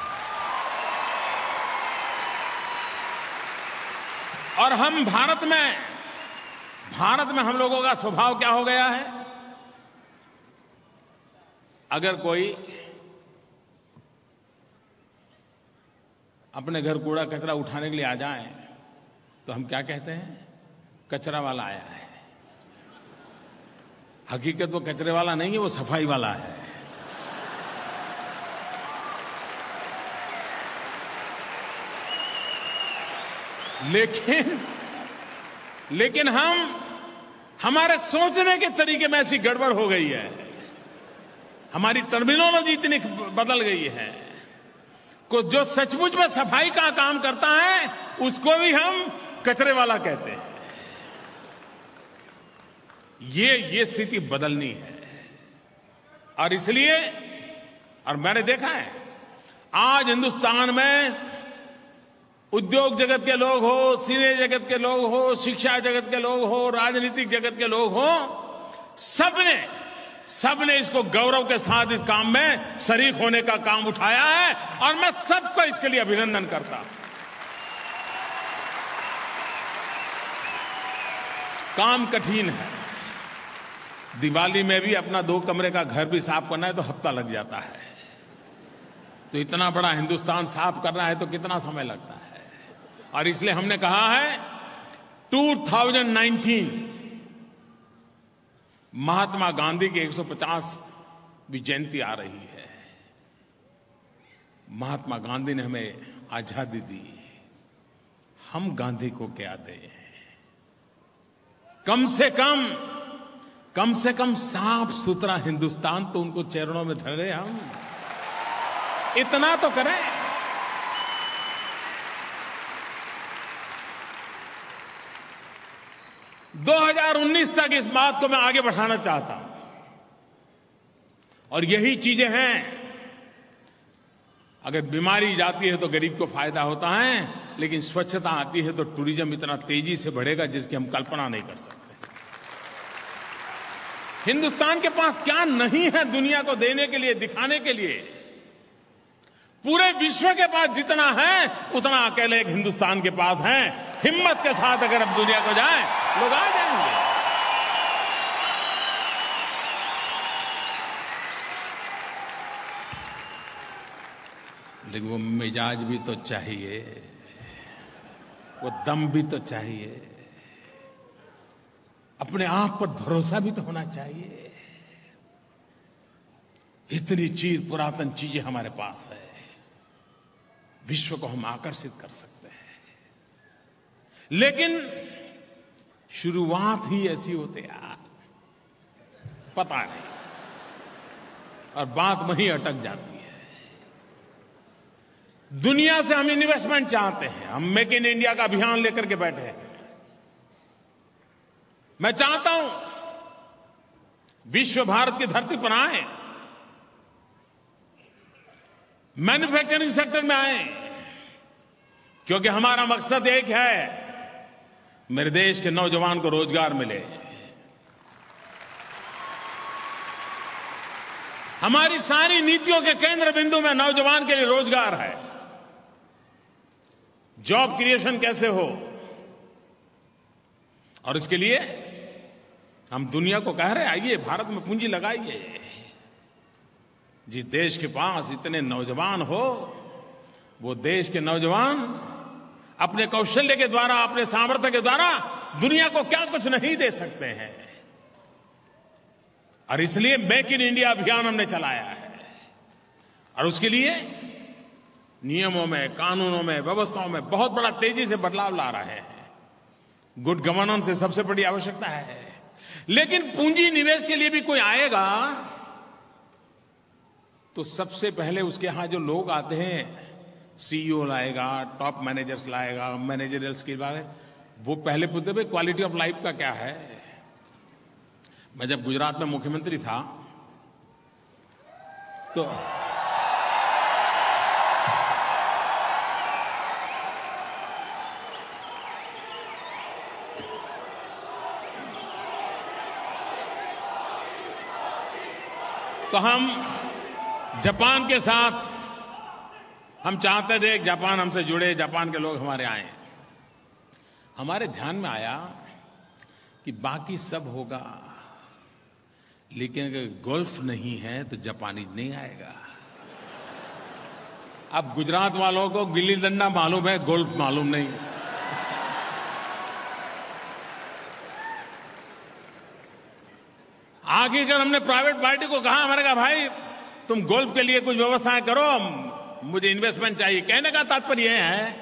S1: और हम भारत में हम लोगों का स्वभाव क्या हो गया है, अगर कोई अपने घर कूड़ा कचरा उठाने के लिए आ जाए तो हम क्या कहते हैं, कचरा वाला आया है। हकीकत वो कचरे वाला नहीं है, वो सफाई वाला है। लेकिन हमारे सोचने के तरीके में ऐसी गड़बड़ हो गई है, हमारी टर्मिनोलॉजी इतनी बदल गई है कि जो सचमुच में सफाई का काम करता है उसको भी हम कचरे वाला कहते हैं। ये स्थिति बदलनी है। और इसलिए, और मैंने देखा है आज हिंदुस्तान में उद्योग जगत के लोग हो, सिने जगत के लोग हो, शिक्षा जगत के लोग हो, राजनीतिक जगत के लोग हो, सबने इसको गौरव के साथ इस काम में शरीक होने का काम उठाया है और मैं सबको इसके लिए अभिनंदन करता हूं। काम कठिन है। दिवाली में भी अपना 2 कमरे का घर भी साफ करना है तो हफ्ता लग जाता है, तो इतना बड़ा हिंदुस्तान साफ करना है तो कितना समय लगता है। और इसलिए हमने कहा है 2019 महात्मा गांधी की 150वीं जयंती आ रही है। महात्मा गांधी ने हमें आजादी दी, हम गांधी को क्या दें। कम से कम साफ सुथरा हिंदुस्तान तो उनको चरणों में धरे, हम इतना तो करें। दो 2019 तक इस बात को मैं आगे बढ़ाना चाहता हूं और यही चीजें हैं। अगर बीमारी जाती है तो गरीब को फायदा होता है, लेकिन स्वच्छता आती है तो टूरिज्म इतना तेजी से बढ़ेगा जिसकी हम कल्पना नहीं कर सकते। हिंदुस्तान के पास क्या नहीं है दुनिया को देने के लिए, दिखाने के लिए। पूरे विश्व के पास जितना है उतना अकेले एक हिंदुस्तान के पास है। हिम्मत के साथ अगर अब दुनिया को जाए, लोग आ जाएंगे। लेकिन वो मिजाज भी तो चाहिए, वो दम भी तो चाहिए, अपने आप पर भरोसा भी तो होना चाहिए। इतनी चीर पुरातन चीजें हमारे पास है, विश्व को हम आकर्षित कर सकते हैं। लेकिन शुरुआत ही ऐसी होती है, पता नहीं, और बात वहीं अटक जाती है। दुनिया से हम इन्वेस्टमेंट चाहते हैं, हम मेक इन इंडिया का अभियान लेकर के बैठे हैं। मैं चाहता हूं विश्व भारत की धरती पर आए, मैन्युफैक्चरिंग सेक्टर में आए, क्योंकि हमारा मकसद एक है, मेरे देश के नौजवान को रोजगार मिले। हमारी सारी नीतियों के केंद्र बिंदु में नौजवान के लिए रोजगार है। जॉब क्रिएशन कैसे हो, और इसके लिए हम दुनिया को कह रहे हैं, आइए भारत में पूंजी लगाइए। जिस देश के पास इतने नौजवान हो, वो देश के नौजवान अपने कौशल्य के द्वारा, अपने सामर्थ्य के द्वारा दुनिया को क्या कुछ नहीं दे सकते हैं। और इसलिए मेक इन इंडिया अभियान हमने चलाया है, और उसके लिए नियमों में, कानूनों में, व्यवस्थाओं में बहुत बड़ा तेजी से बदलाव ला रहे हैं। गुड गवर्नेंस से सबसे बड़ी आवश्यकता है। लेकिन पूंजी निवेश के लिए भी कोई आएगा तो सबसे पहले उसके यहां जो लोग आते हैं, सीईओ लाएगा, टॉप मैनेजर्स लाएगा, मैनेजरियल स्किल वाले, वो पहले पूछते भाई क्वालिटी ऑफ लाइफ का क्या है। मैं जब गुजरात में मुख्यमंत्री था तो तो हम जापान के साथ हम चाहते थे कि जापान हमसे जुड़े, जापान के लोग हमारे आए। हमारे ध्यान में आया कि बाकी सब होगा, लेकिन अगर गोल्फ नहीं है तो जापानीज नहीं आएगा। अब गुजरात वालों को गिल्ली डंडा मालूम है, गोल्फ मालूम नहीं। आखिरकार हमने प्राइवेट पार्टी को कहा, हमारे कहा भाई तुम गोल्फ के लिए कुछ व्यवस्थाएं करो, मुझे इन्वेस्टमेंट चाहिए। कहने का तात्पर्य यह है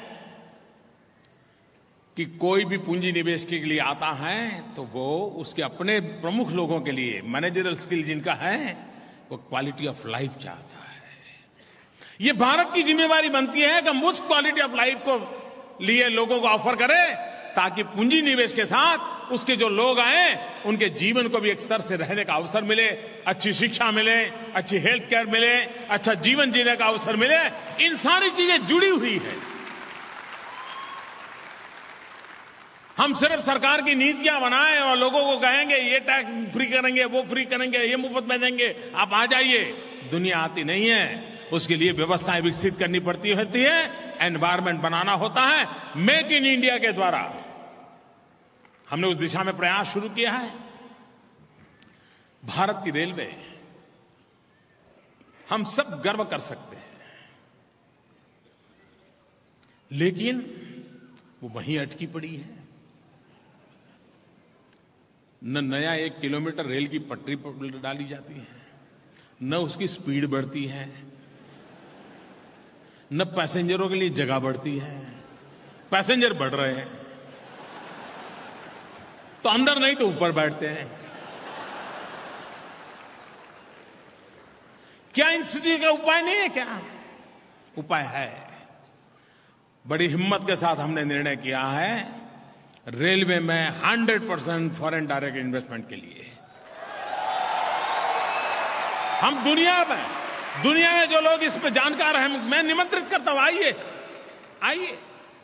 S1: कि कोई भी पूंजी निवेश के लिए आता है तो वो उसके अपने प्रमुख लोगों के लिए मैनेजरल स्किल जिनका है वो क्वालिटी ऑफ लाइफ चाहता है। ये भारत की जिम्मेवारी बनती है कि हम उस क्वालिटी ऑफ लाइफ को लिए लोगों को ऑफर करें ताकि पूंजी निवेश के साथ उसके जो लोग आए उनके जीवन को भी एक स्तर से रहने का अवसर मिले, अच्छी शिक्षा मिले, अच्छी हेल्थ केयर मिले, अच्छा जीवन जीने का अवसर मिले। इन सारी चीजें जुड़ी हुई है। हम सिर्फ सरकार की नीतियां बनाएं और लोगों को कहेंगे ये टैक्स फ्री करेंगे, वो फ्री करेंगे, ये मुफ्त में देंगे, आप आ जाइए, दुनिया आती नहीं है। उसके लिए व्यवस्थाएं विकसित करनी पड़ती होती है, एनवायरनमेंट बनाना होता है। मेक इन इंडिया के द्वारा हमने उस दिशा में प्रयास शुरू किया है। भारत की रेलवे हम सब गर्व कर सकते हैं, लेकिन वो वहीं अटकी पड़ी है। न नया 1 किलोमीटर रेल की पटरी पर डाली जाती है, न उसकी स्पीड बढ़ती है, न पैसेंजरों के लिए जगह बढ़ती है। पैसेंजर बढ़ रहे हैं तो अंदर नहीं तो ऊपर बैठते हैं। क्या इन स्थिति का उपाय नहीं है? क्या उपाय है? बड़ी हिम्मत के साथ हमने निर्णय किया है रेलवे में 100% फॉरेन डायरेक्ट इन्वेस्टमेंट के लिए। हम दुनिया में जो लोग इस पे जानकार हैं, मैं निमंत्रित करता हूं, आइए।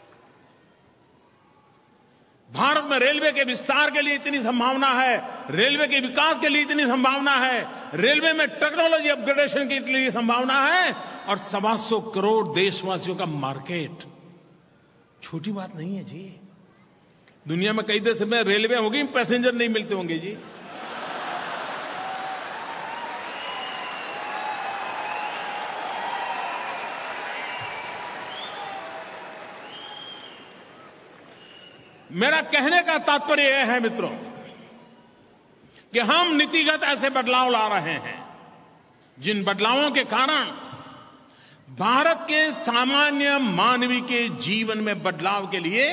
S1: भारत में रेलवे के विस्तार के लिए इतनी संभावना है, रेलवे के विकास के लिए इतनी संभावना है, रेलवे में टेक्नोलॉजी अपग्रेडेशन के लिए संभावना है, और 125 करोड़ देशवासियों का मार्केट छोटी बात नहीं है जी। दुनिया में कई देश में रेलवे होगी, पैसेंजर नहीं मिलते होंगे जी। मेरा कहने का तात्पर्य यह है मित्रों कि हम नीतिगत ऐसे बदलाव ला रहे हैं जिन बदलावों के कारण भारत के सामान्य मानवी के जीवन में बदलाव के लिए,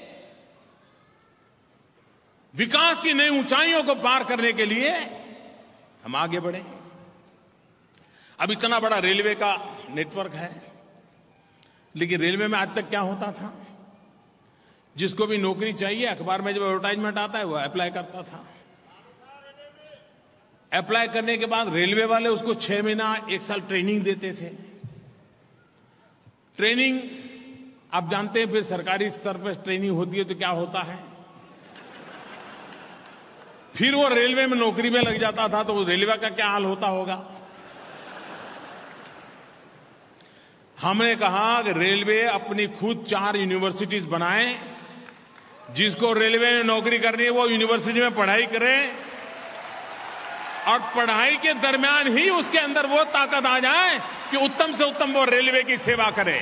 S1: विकास की नई ऊंचाइयों को पार करने के लिए हम आगे बढ़े। अब इतना बड़ा रेलवे का नेटवर्क है, लेकिन रेलवे में आज तक क्या होता था? जिसको भी नौकरी चाहिए, अखबार में जब एडवर्टाइजमेंट आता है वो अप्लाई करता था। अप्लाई करने के बाद रेलवे वाले उसको 6 महीना 1 साल ट्रेनिंग देते थे। ट्रेनिंग आप जानते हैं, फिर सरकारी स्तर पर ट्रेनिंग होती है तो क्या होता है, फिर वो रेलवे में नौकरी में लग जाता था, तो उस रेलवे का क्या हाल होता होगा। हमने कहा कि रेलवे अपनी खुद 4 यूनिवर्सिटीज बनाए, जिसको रेलवे में नौकरी करनी है वो यूनिवर्सिटी में पढ़ाई करे, और पढ़ाई के दरमियान ही उसके अंदर वो ताकत आ जाए कि उत्तम से उत्तम वो रेलवे की सेवा करे।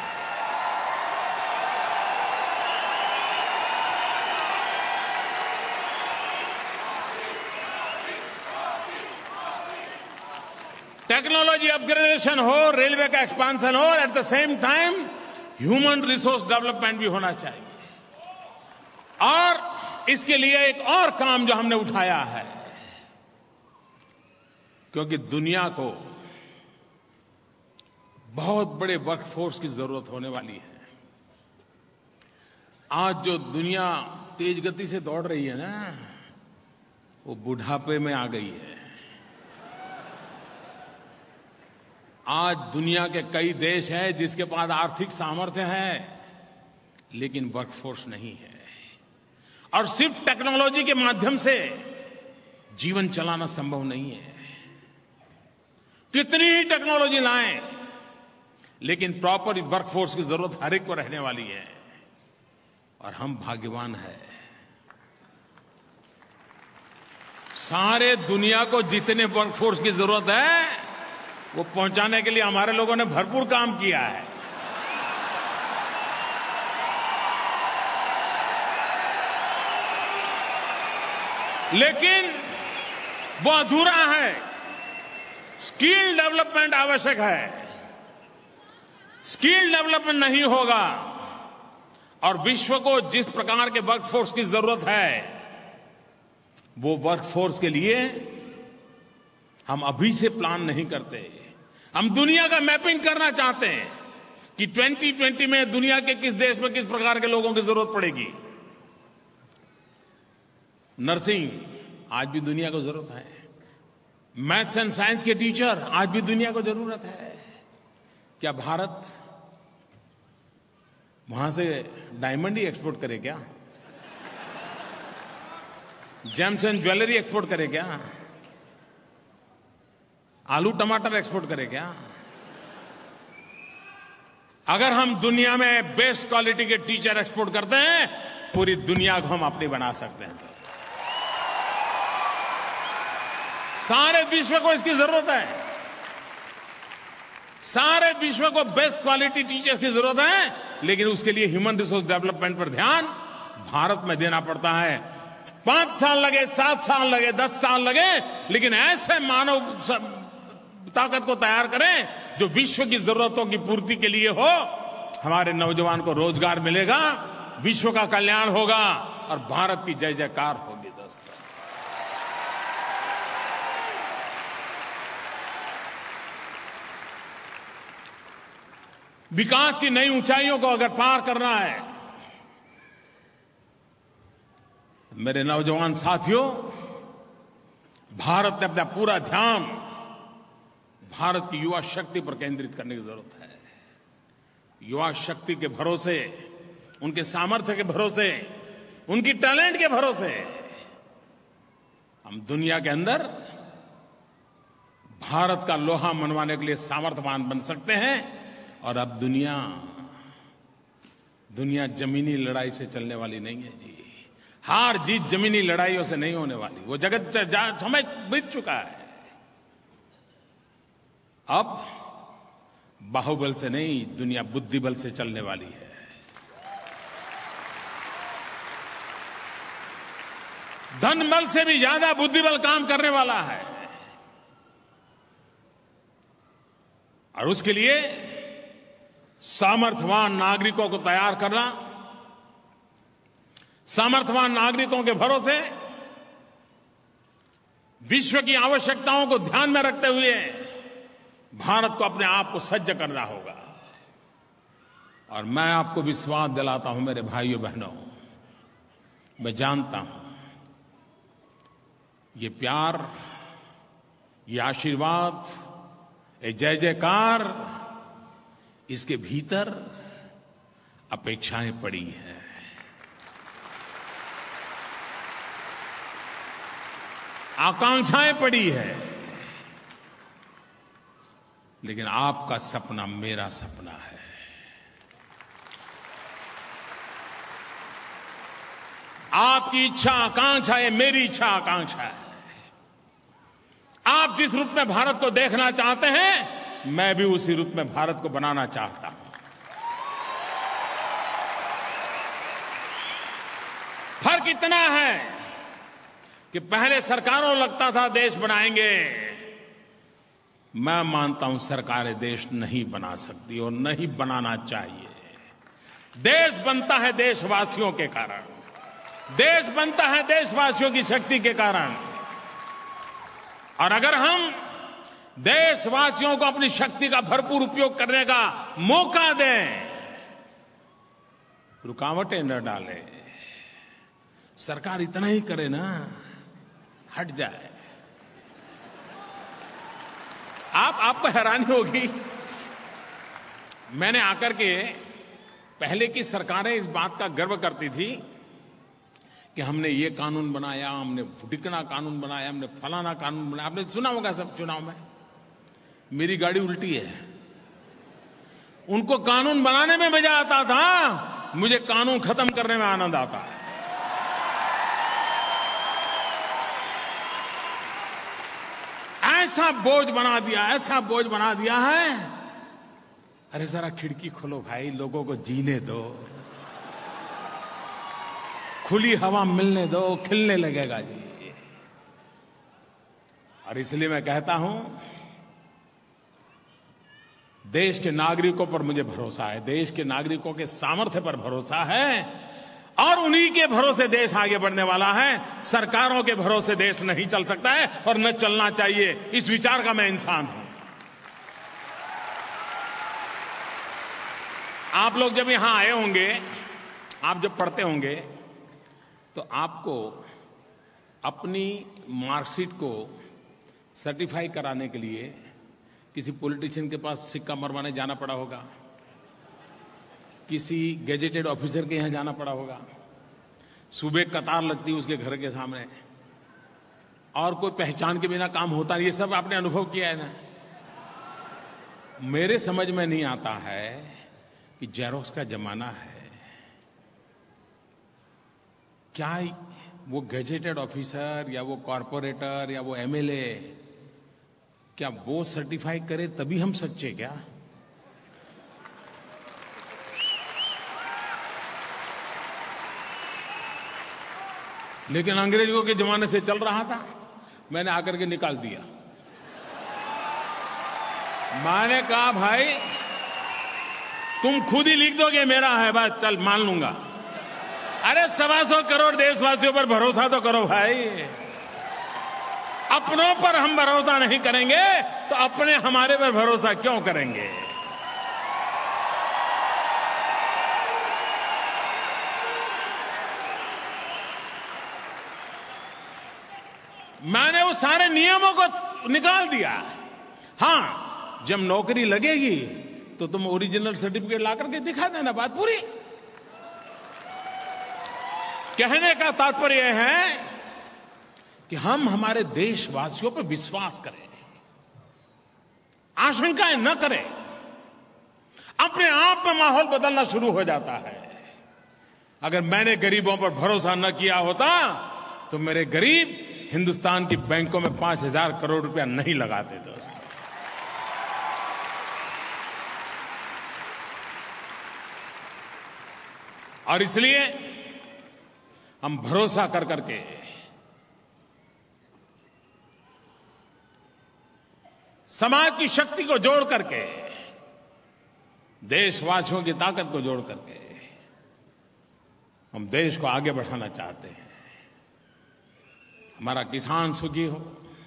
S1: टेक्नोलॉजी अपग्रेडेशन हो, रेलवे का एक्सपांशन हो, at the same time human resource development भी होना चाहिए। और इसके लिए एक और काम जो हमने उठाया है, क्योंकि दुनिया को बहुत बड़े वर्कफोर्स की जरूरत होने वाली है। आज जो दुनिया तेज गति से दौड़ रही है ना, वो बुढ़ापे में आ गई है। आज दुनिया के कई देश हैं जिसके पास आर्थिक सामर्थ्य है, लेकिन वर्कफोर्स नहीं है, और सिर्फ टेक्नोलॉजी के माध्यम से जीवन चलाना संभव नहीं है। कितनी ही टेक्नोलॉजी लाएं, लेकिन प्रॉपर वर्कफोर्स की जरूरत हर एक को रहने वाली है। और हम भाग्यवान हैं, सारे दुनिया को जितने वर्कफोर्स की जरूरत है वो पहुंचाने के लिए हमारे लोगों ने भरपूर काम किया है। लेकिन वो अधूरा है। स्किल डेवलपमेंट आवश्यक है। स्किल डेवलपमेंट नहीं होगा और विश्व को जिस प्रकार के वर्कफोर्स की जरूरत है, वो वर्कफोर्स के लिए हम अभी से प्लान नहीं करते। हम दुनिया का मैपिंग करना चाहते हैं कि 2020 में दुनिया के किस देश में किस प्रकार के लोगों की जरूरत पड़ेगी। नर्सिंग आज भी दुनिया को जरूरत है। मैथ्स एंड साइंस के टीचर आज भी दुनिया को जरूरत है। क्या भारत वहां से डायमंड ही एक्सपोर्ट करे क्या? जेम्स एंड ज्वेलरी एक्सपोर्ट करे क्या? आलू टमाटर एक्सपोर्ट करे क्या? अगर हम दुनिया में बेस्ट क्वालिटी के टीचर एक्सपोर्ट करते हैं, पूरी दुनिया को हम अपनी बना सकते हैं। सारे विश्व को इसकी जरूरत है। सारे विश्व को बेस्ट क्वालिटी टीचर्स की जरूरत है, लेकिन उसके लिए ह्यूमन रिसोर्स डेवलपमेंट पर ध्यान भारत में देना पड़ता है। 5 साल लगे, 7 साल लगे, 10 साल लगे, लेकिन ऐसे मानव ताकत को तैयार करें जो विश्व की जरूरतों की पूर्ति के लिए हो। हमारे नौजवान को रोजगार मिलेगा, विश्व का कल्याण होगा और भारत की जय जयकार होगी। दोस्तों, विकास की नई ऊंचाइयों को अगर पार करना है, मेरे नौजवान साथियों, भारत ने अपना पूरा ध्यान भारत की युवा शक्ति पर केंद्रित करने की जरूरत है। युवा शक्ति के भरोसे, उनके सामर्थ्य के भरोसे, उनकी टैलेंट के भरोसे हम दुनिया के अंदर भारत का लोहा मनवाने के लिए सामर्थ्यवान बन सकते हैं। और अब दुनिया जमीनी लड़ाई से चलने वाली नहीं है जी। हार जीत जमीनी लड़ाइयों से नहीं होने वाली। वो जगत समय बीत चुका है। अब बाहुबल से नहीं, दुनिया बुद्धिबल से चलने वाली है। धन बल से भी ज्यादा बुद्धिबल काम करने वाला है। और उसके लिए सामर्थ्यवान नागरिकों को तैयार करना, सामर्थ्यवान नागरिकों के भरोसे विश्व की आवश्यकताओं को ध्यान में रखते हुए भारत को अपने आप को सज्ज करना होगा। और मैं आपको विश्वास दिलाता हूं मेरे भाइयों बहनों, मैं जानता हूं ये प्यार, ये आशीर्वाद, ये जय जयकार, इसके भीतर अपेक्षाएं पड़ी हैं। आकांक्षाएं पड़ी है। लेकिन आपका सपना मेरा सपना है। आपकी इच्छा आकांक्षा है, मेरी इच्छा आकांक्षा है। आप जिस रूप में भारत को देखना चाहते हैं, मैं भी उसी रूप में भारत को बनाना चाहता हूं। फर्क इतना है कि पहले सरकारों लगता था देश बनाएंगे। मैं मानता हूं सरकारें देश नहीं बना सकती और नहीं बनाना चाहिए। देश बनता है देशवासियों के कारण। देश बनता है देशवासियों की शक्ति के कारण। और अगर हम देशवासियों को अपनी शक्ति का भरपूर उपयोग करने का मौका दें, रुकावटें न डालें, सरकार इतना ही करे ना, हट जाए। आपको हैरानी होगी, मैंने आकर के, पहले की सरकारें इस बात का गर्व करती थी कि हमने ये कानून बनाया, हमने ढिकना कानून बनाया, हमने फलाना कानून बनाया। आपने सुना होगा सब चुनाव में। मेरी गाड़ी उल्टी है। उनको कानून बनाने में मजा आता था, मुझे कानून खत्म करने में आनंद आता है। ऐसा बोझ बना दिया, ऐसा बोझ बना दिया है। अरे जरा खिड़की खोलो भाई, लोगों को जीने दो, खुली हवा मिलने दो, खिलने लगेगा जी। और इसलिए मैं कहता हूं, देश के नागरिकों पर मुझे भरोसा है, देश के नागरिकों के सामर्थ्य पर भरोसा है, और उन्हीं के भरोसे देश आगे बढ़ने वाला है। सरकारों के भरोसे देश नहीं चल सकता है और न चलना चाहिए। इस विचार का मैं इंसान हूं। आप लोग जब यहां आए होंगे, आप जब पढ़ते होंगे, तो आपको अपनी मार्कशीट को सर्टिफाई कराने के लिए किसी पॉलिटिशियन के पास सिक्का मरवाने जाना पड़ा होगा, किसी गेजेटेड ऑफिसर के यहां जाना पड़ा होगा, सुबह कतार लगती उसके घर के सामने, और कोई पहचान के बिना काम होता नहीं। ये सब आपने अनुभव किया है ना। मेरे समझ में नहीं आता है कि जेरोक्स का जमाना है, क्या वो गेजेटेड ऑफिसर या वो कॉर्पोरेटर या वो एमएलए, क्या वो सर्टिफाई करे तभी हम सच्चे क्या? लेकिन अंग्रेजों के जमाने से चल रहा था, मैंने आकर के निकाल दिया। मैंने कहा भाई तुम खुद ही लिख दोगे मेरा है, बस चल मान लूंगा। अरे 125 करोड़ देशवासियों पर भरोसा तो करो भाई। अपनों पर हम भरोसा नहीं करेंगे तो अपने हमारे पर भरोसा क्यों करेंगे? मैंने उस सारे नियमों को निकाल दिया। हां, जब नौकरी लगेगी तो तुम ओरिजिनल सर्टिफिकेट ला करके दिखा देना, बात पूरी। कहने का तात्पर्य है कि हम हमारे देशवासियों पर विश्वास करें, आशंकाएं न करें। अपने आप में माहौल बदलना शुरू हो जाता है। अगर मैंने गरीबों पर भरोसा न किया होता तो मेरे गरीब हिंदुस्तान की बैंकों में 5,000 करोड़ रुपया नहीं लगाते दोस्त। और इसलिए हम भरोसा कर करके समाज की शक्ति को जोड़ करके, देशवासियों की ताकत को जोड़ करके हम देश को आगे बढ़ाना चाहते हैं। हमारा किसान सुखी हो,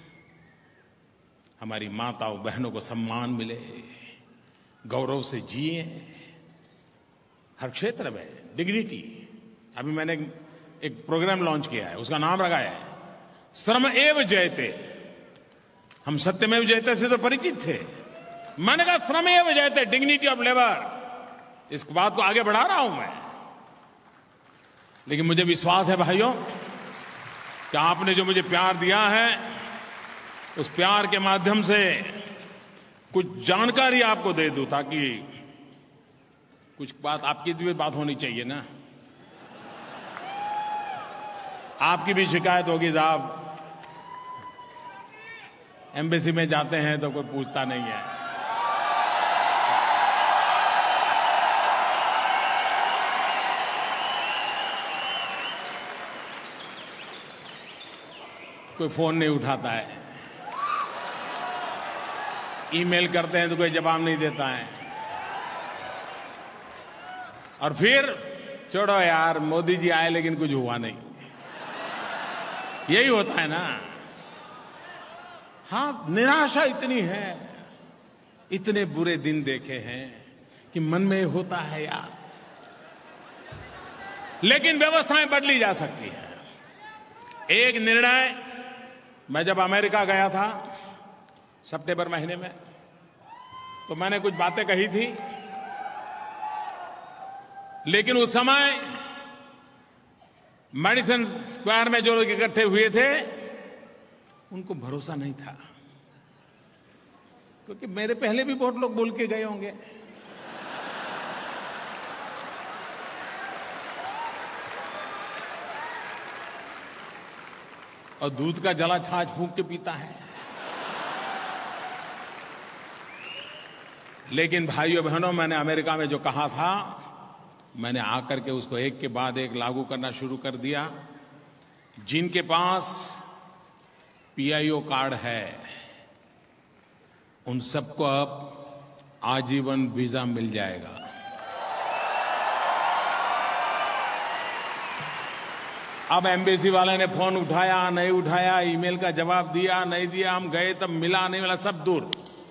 S1: हमारी माताओं बहनों को सम्मान मिले, गौरव से जिए, हर क्षेत्र में डिग्निटी। अभी मैंने एक प्रोग्राम लॉन्च किया है, उसका नाम रखा है श्रम एव जयते। हम सत्यमेव जयते से तो परिचित थे, मैंने कहा श्रम एव जयते, डिग्निटी ऑफ लेबर। इस बात को आगे बढ़ा रहा हूं मैं। लेकिन मुझे विश्वास है भाइयों कि आपने जो मुझे प्यार दिया है, उस प्यार के माध्यम से कुछ जानकारी आपको दे दूं, ताकि कुछ बात आपकी भी बात होनी चाहिए ना। आपकी भी शिकायत होगी साहब, एम्बेसी में जाते हैं तो कोई पूछता नहीं है। कोई फोन नहीं उठाता है, ईमेल करते हैं तो कोई जवाब नहीं देता है, और फिर छोड़ो यार मोदी जी आए लेकिन कुछ हुआ नहीं, यही होता है ना। हाँ, निराशा इतनी है, इतने बुरे दिन देखे हैं कि मन में होता है यार, लेकिन व्यवस्थाएं बदली जा सकती हैं। एक निर्णय, मैं जब अमेरिका गया था सितंबर महीने में, तो मैंने कुछ बातें कही थी, लेकिन उस समय मैडिसन स्क्वायर में जो लोग इकट्ठे हुए थे उनको भरोसा नहीं था। क्योंकि मेरे पहले भी बहुत लोग बोल के गए होंगे। और दूध का जला छाछ फूंक के पीता है। लेकिन भाइयों बहनों, मैंने अमेरिका में जो कहा था, मैंने आकर के उसको एक के बाद एक लागू करना शुरू कर दिया। जिनके पास पीआईओ कार्ड है उन सबको अब आजीवन वीजा मिल जाएगा। अब एम्बेसी वाले ने फोन उठाया नहीं उठाया, ईमेल का जवाब दिया नहीं दिया, हम गए तब मिला नहीं मिला, सब दूर।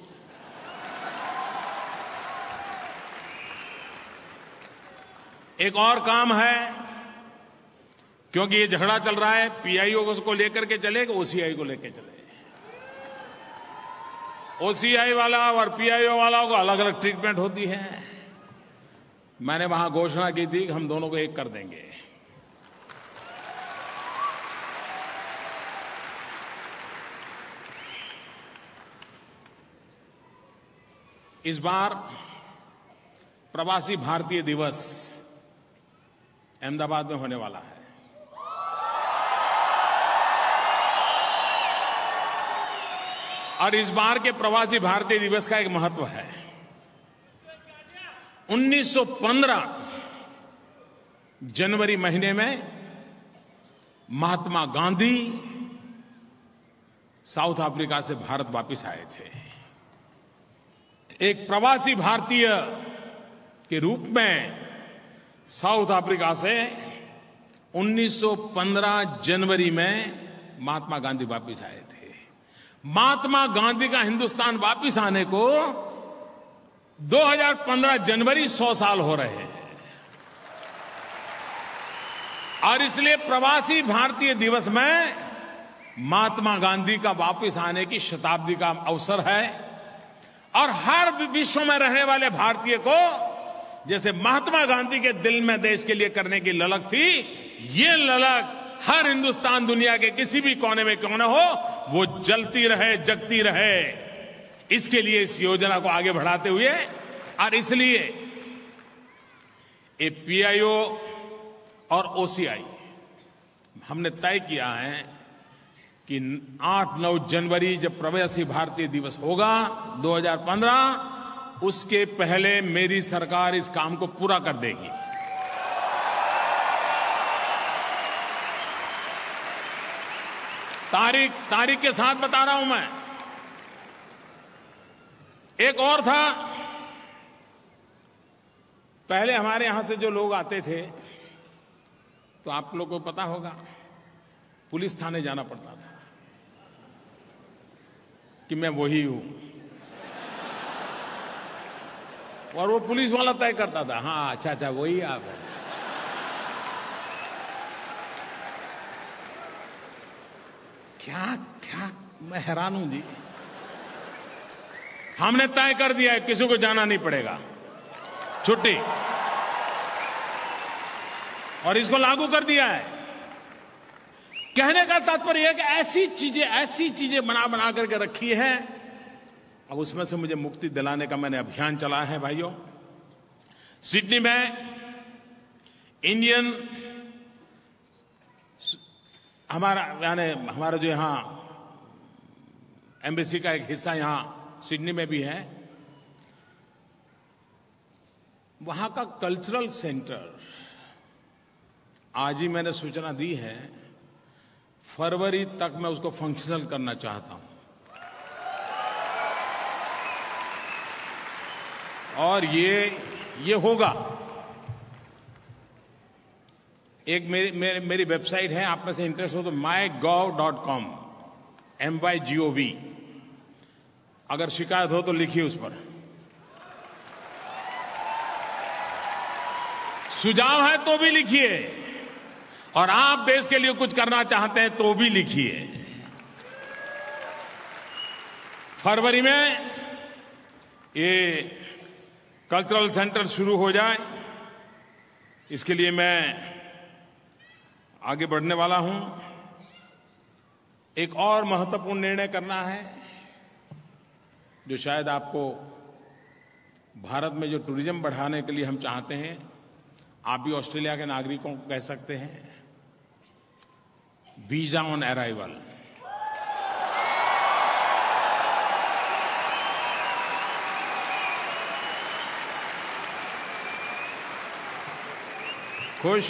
S1: एक और काम है, क्योंकि ये झगड़ा चल रहा है, पीआईओ को लेकर के चले कि ओसीआई को लेकर चले। ओसीआई वाला और पीआईओ वाला को अलग अलग ट्रीटमेंट होती है। मैंने वहां घोषणा की थी कि हम दोनों को एक कर देंगे। इस बार प्रवासी भारतीय दिवस अहमदाबाद में होने वाला है। और इस बार के प्रवासी भारतीय दिवस का एक महत्व है। 1915 जनवरी महीने में महात्मा गांधी साउथ अफ्रीका से भारत वापस आए थे। एक प्रवासी भारतीय के रूप में साउथ अफ्रीका से 1915 जनवरी में महात्मा गांधी वापस आए थे। महात्मा गांधी का हिंदुस्तान वापस आने को 2015 जनवरी 100 साल हो रहे हैं। और इसलिए प्रवासी भारतीय दिवस में महात्मा गांधी का वापस आने की शताब्दी का अवसर है। और हर विश्व में रहने वाले भारतीय को जैसे महात्मा गांधी के दिल में देश के लिए करने की ललक थी, ये ललक हर हिंदुस्तान दुनिया के किसी भी कोने में क्यों न हो, वो जलती रहे, जगती रहे। इसके लिए इस योजना को आगे बढ़ाते हुए और इसलिए ये पीआईओ और ओसीआई हमने तय किया है कि 8-9 जनवरी जब प्रवासी भारतीय दिवस होगा 2015, उसके पहले मेरी सरकार इस काम को पूरा कर देगी। तारीख के साथ बता रहा हूं मैं। एक और था, पहले हमारे यहां से जो लोग आते थे तो आप लोगों को पता होगा, पुलिस थाने जाना पड़ता था कि मैं वही हूं, और वो पुलिस वाला तय करता था, हाँ अच्छा वही आप हैं। क्या मैं हैरान हूं जी। हमने तय कर दिया है किसी को जाना नहीं पड़ेगा, छुट्टी, और इसको लागू कर दिया है। कहने का तात्पर्य है कि ऐसी चीजें बना करके रखी है। अब उसमें से मुझे मुक्ति दिलाने का मैंने अभियान चलाया है भाइयों। सिडनी में इंडियन हमारा जो यहां एम्बेसी का एक हिस्सा यहां सिडनी में भी है, वहां का कल्चरल सेंटर आज ही मैंने सूचना दी है, फरवरी तक मैं उसको फंक्शनल करना चाहता हूं। और ये होगा। एक मेरी वेबसाइट है, आप में से इंटरेस्ट हो तो mygov.com, MYGOV। अगर शिकायत हो तो लिखिए उस पर। सुझाव है तो भी लिखिए, और आप देश के लिए कुछ करना चाहते हैं तो भी लिखिए। फरवरी में ये कल्चरल सेंटर शुरू हो जाए, इसके लिए मैं आगे बढ़ने वाला हूं। एक और महत्वपूर्ण निर्णय करना है जो शायद आपको भारत में जो टूरिज्म बढ़ाने के लिए हम चाहते हैं, आप भी ऑस्ट्रेलिया के नागरिकों को कह सकते हैं, वीजा ऑन अराइवल। खुश?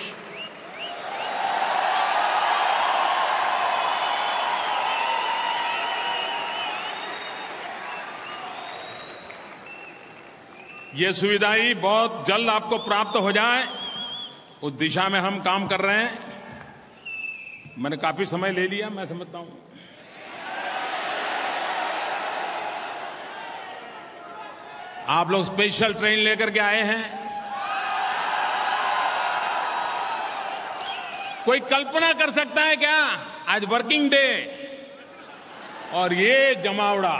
S1: ये सुविधाएं बहुत जल्द आपको प्राप्त हो जाए, उस दिशा में हम काम कर रहे हैं। मैंने काफी समय ले लिया, मैं समझता हूं। आप लोग स्पेशल ट्रेन लेकर के आए हैं। कोई कल्पना कर सकता है क्या आज वर्किंग डे और ये जमावड़ा?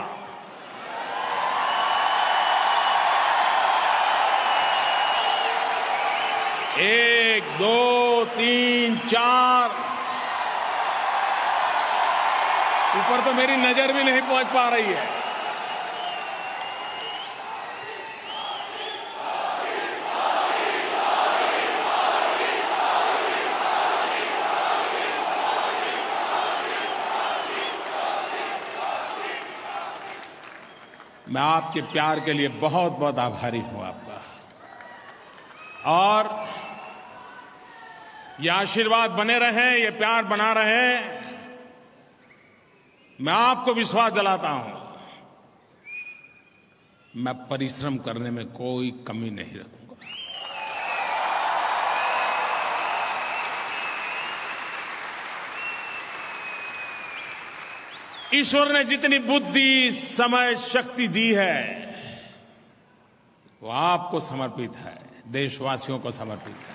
S1: एक, दो, तीन, चार, ऊपर तो मेरी नजर भी नहीं पहुंच पा रही है। मैं आपके प्यार के लिए बहुत बहुत आभारी हूं आपका, और ये आशीर्वाद बने रहे, ये प्यार बना रहे। मैं आपको विश्वास दिलाता हूं, मैं परिश्रम करने में कोई कमी नहीं रखूंगा। ईश्वर ने जितनी बुद्धि, समय, शक्ति दी है, वो आपको समर्पित है, देशवासियों को समर्पित है।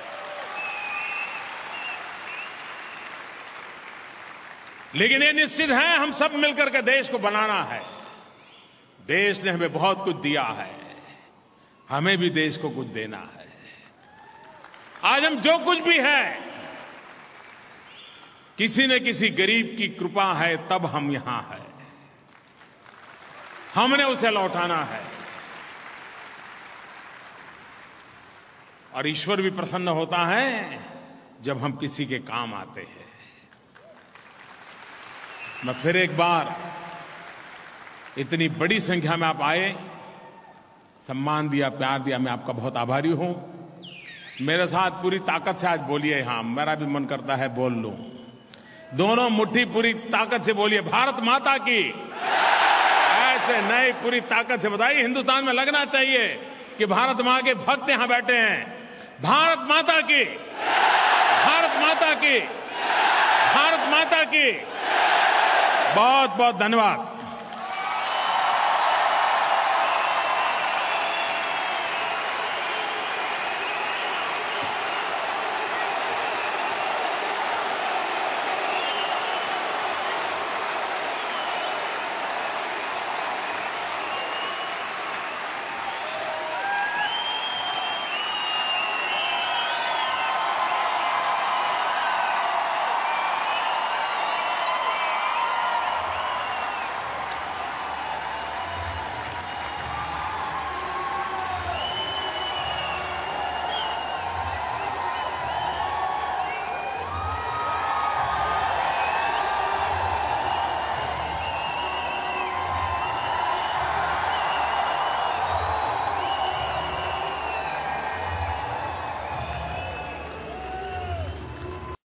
S1: लेकिन ये निश्चित है, हम सब मिलकर के देश को बनाना है। देश ने हमें बहुत कुछ दिया है, हमें भी देश को कुछ देना है। आज हम जो कुछ भी है, किसी न किसी गरीब की कृपा है, तब हम यहां हैं। हमने उसे लौटाना है, और ईश्वर भी प्रसन्न होता है जब हम किसी के काम आते हैं। मैं फिर एक बार, इतनी बड़ी संख्या में आप आए, सम्मान दिया, प्यार दिया, मैं आपका बहुत आभारी हूं। मेरे साथ पूरी ताकत से आज बोलिए। हाँ, मेरा भी मन करता है बोल लूं। दोनों मुट्ठी पूरी ताकत से बोलिए, भारत माता की। ऐसे नहीं, पूरी ताकत से बताइए। हिंदुस्तान में लगना चाहिए कि भारत मां के भक्त यहां बैठे हैं। भारत माता की, भारत माता की, भारत माता की। बहुत बहुत धन्यवाद।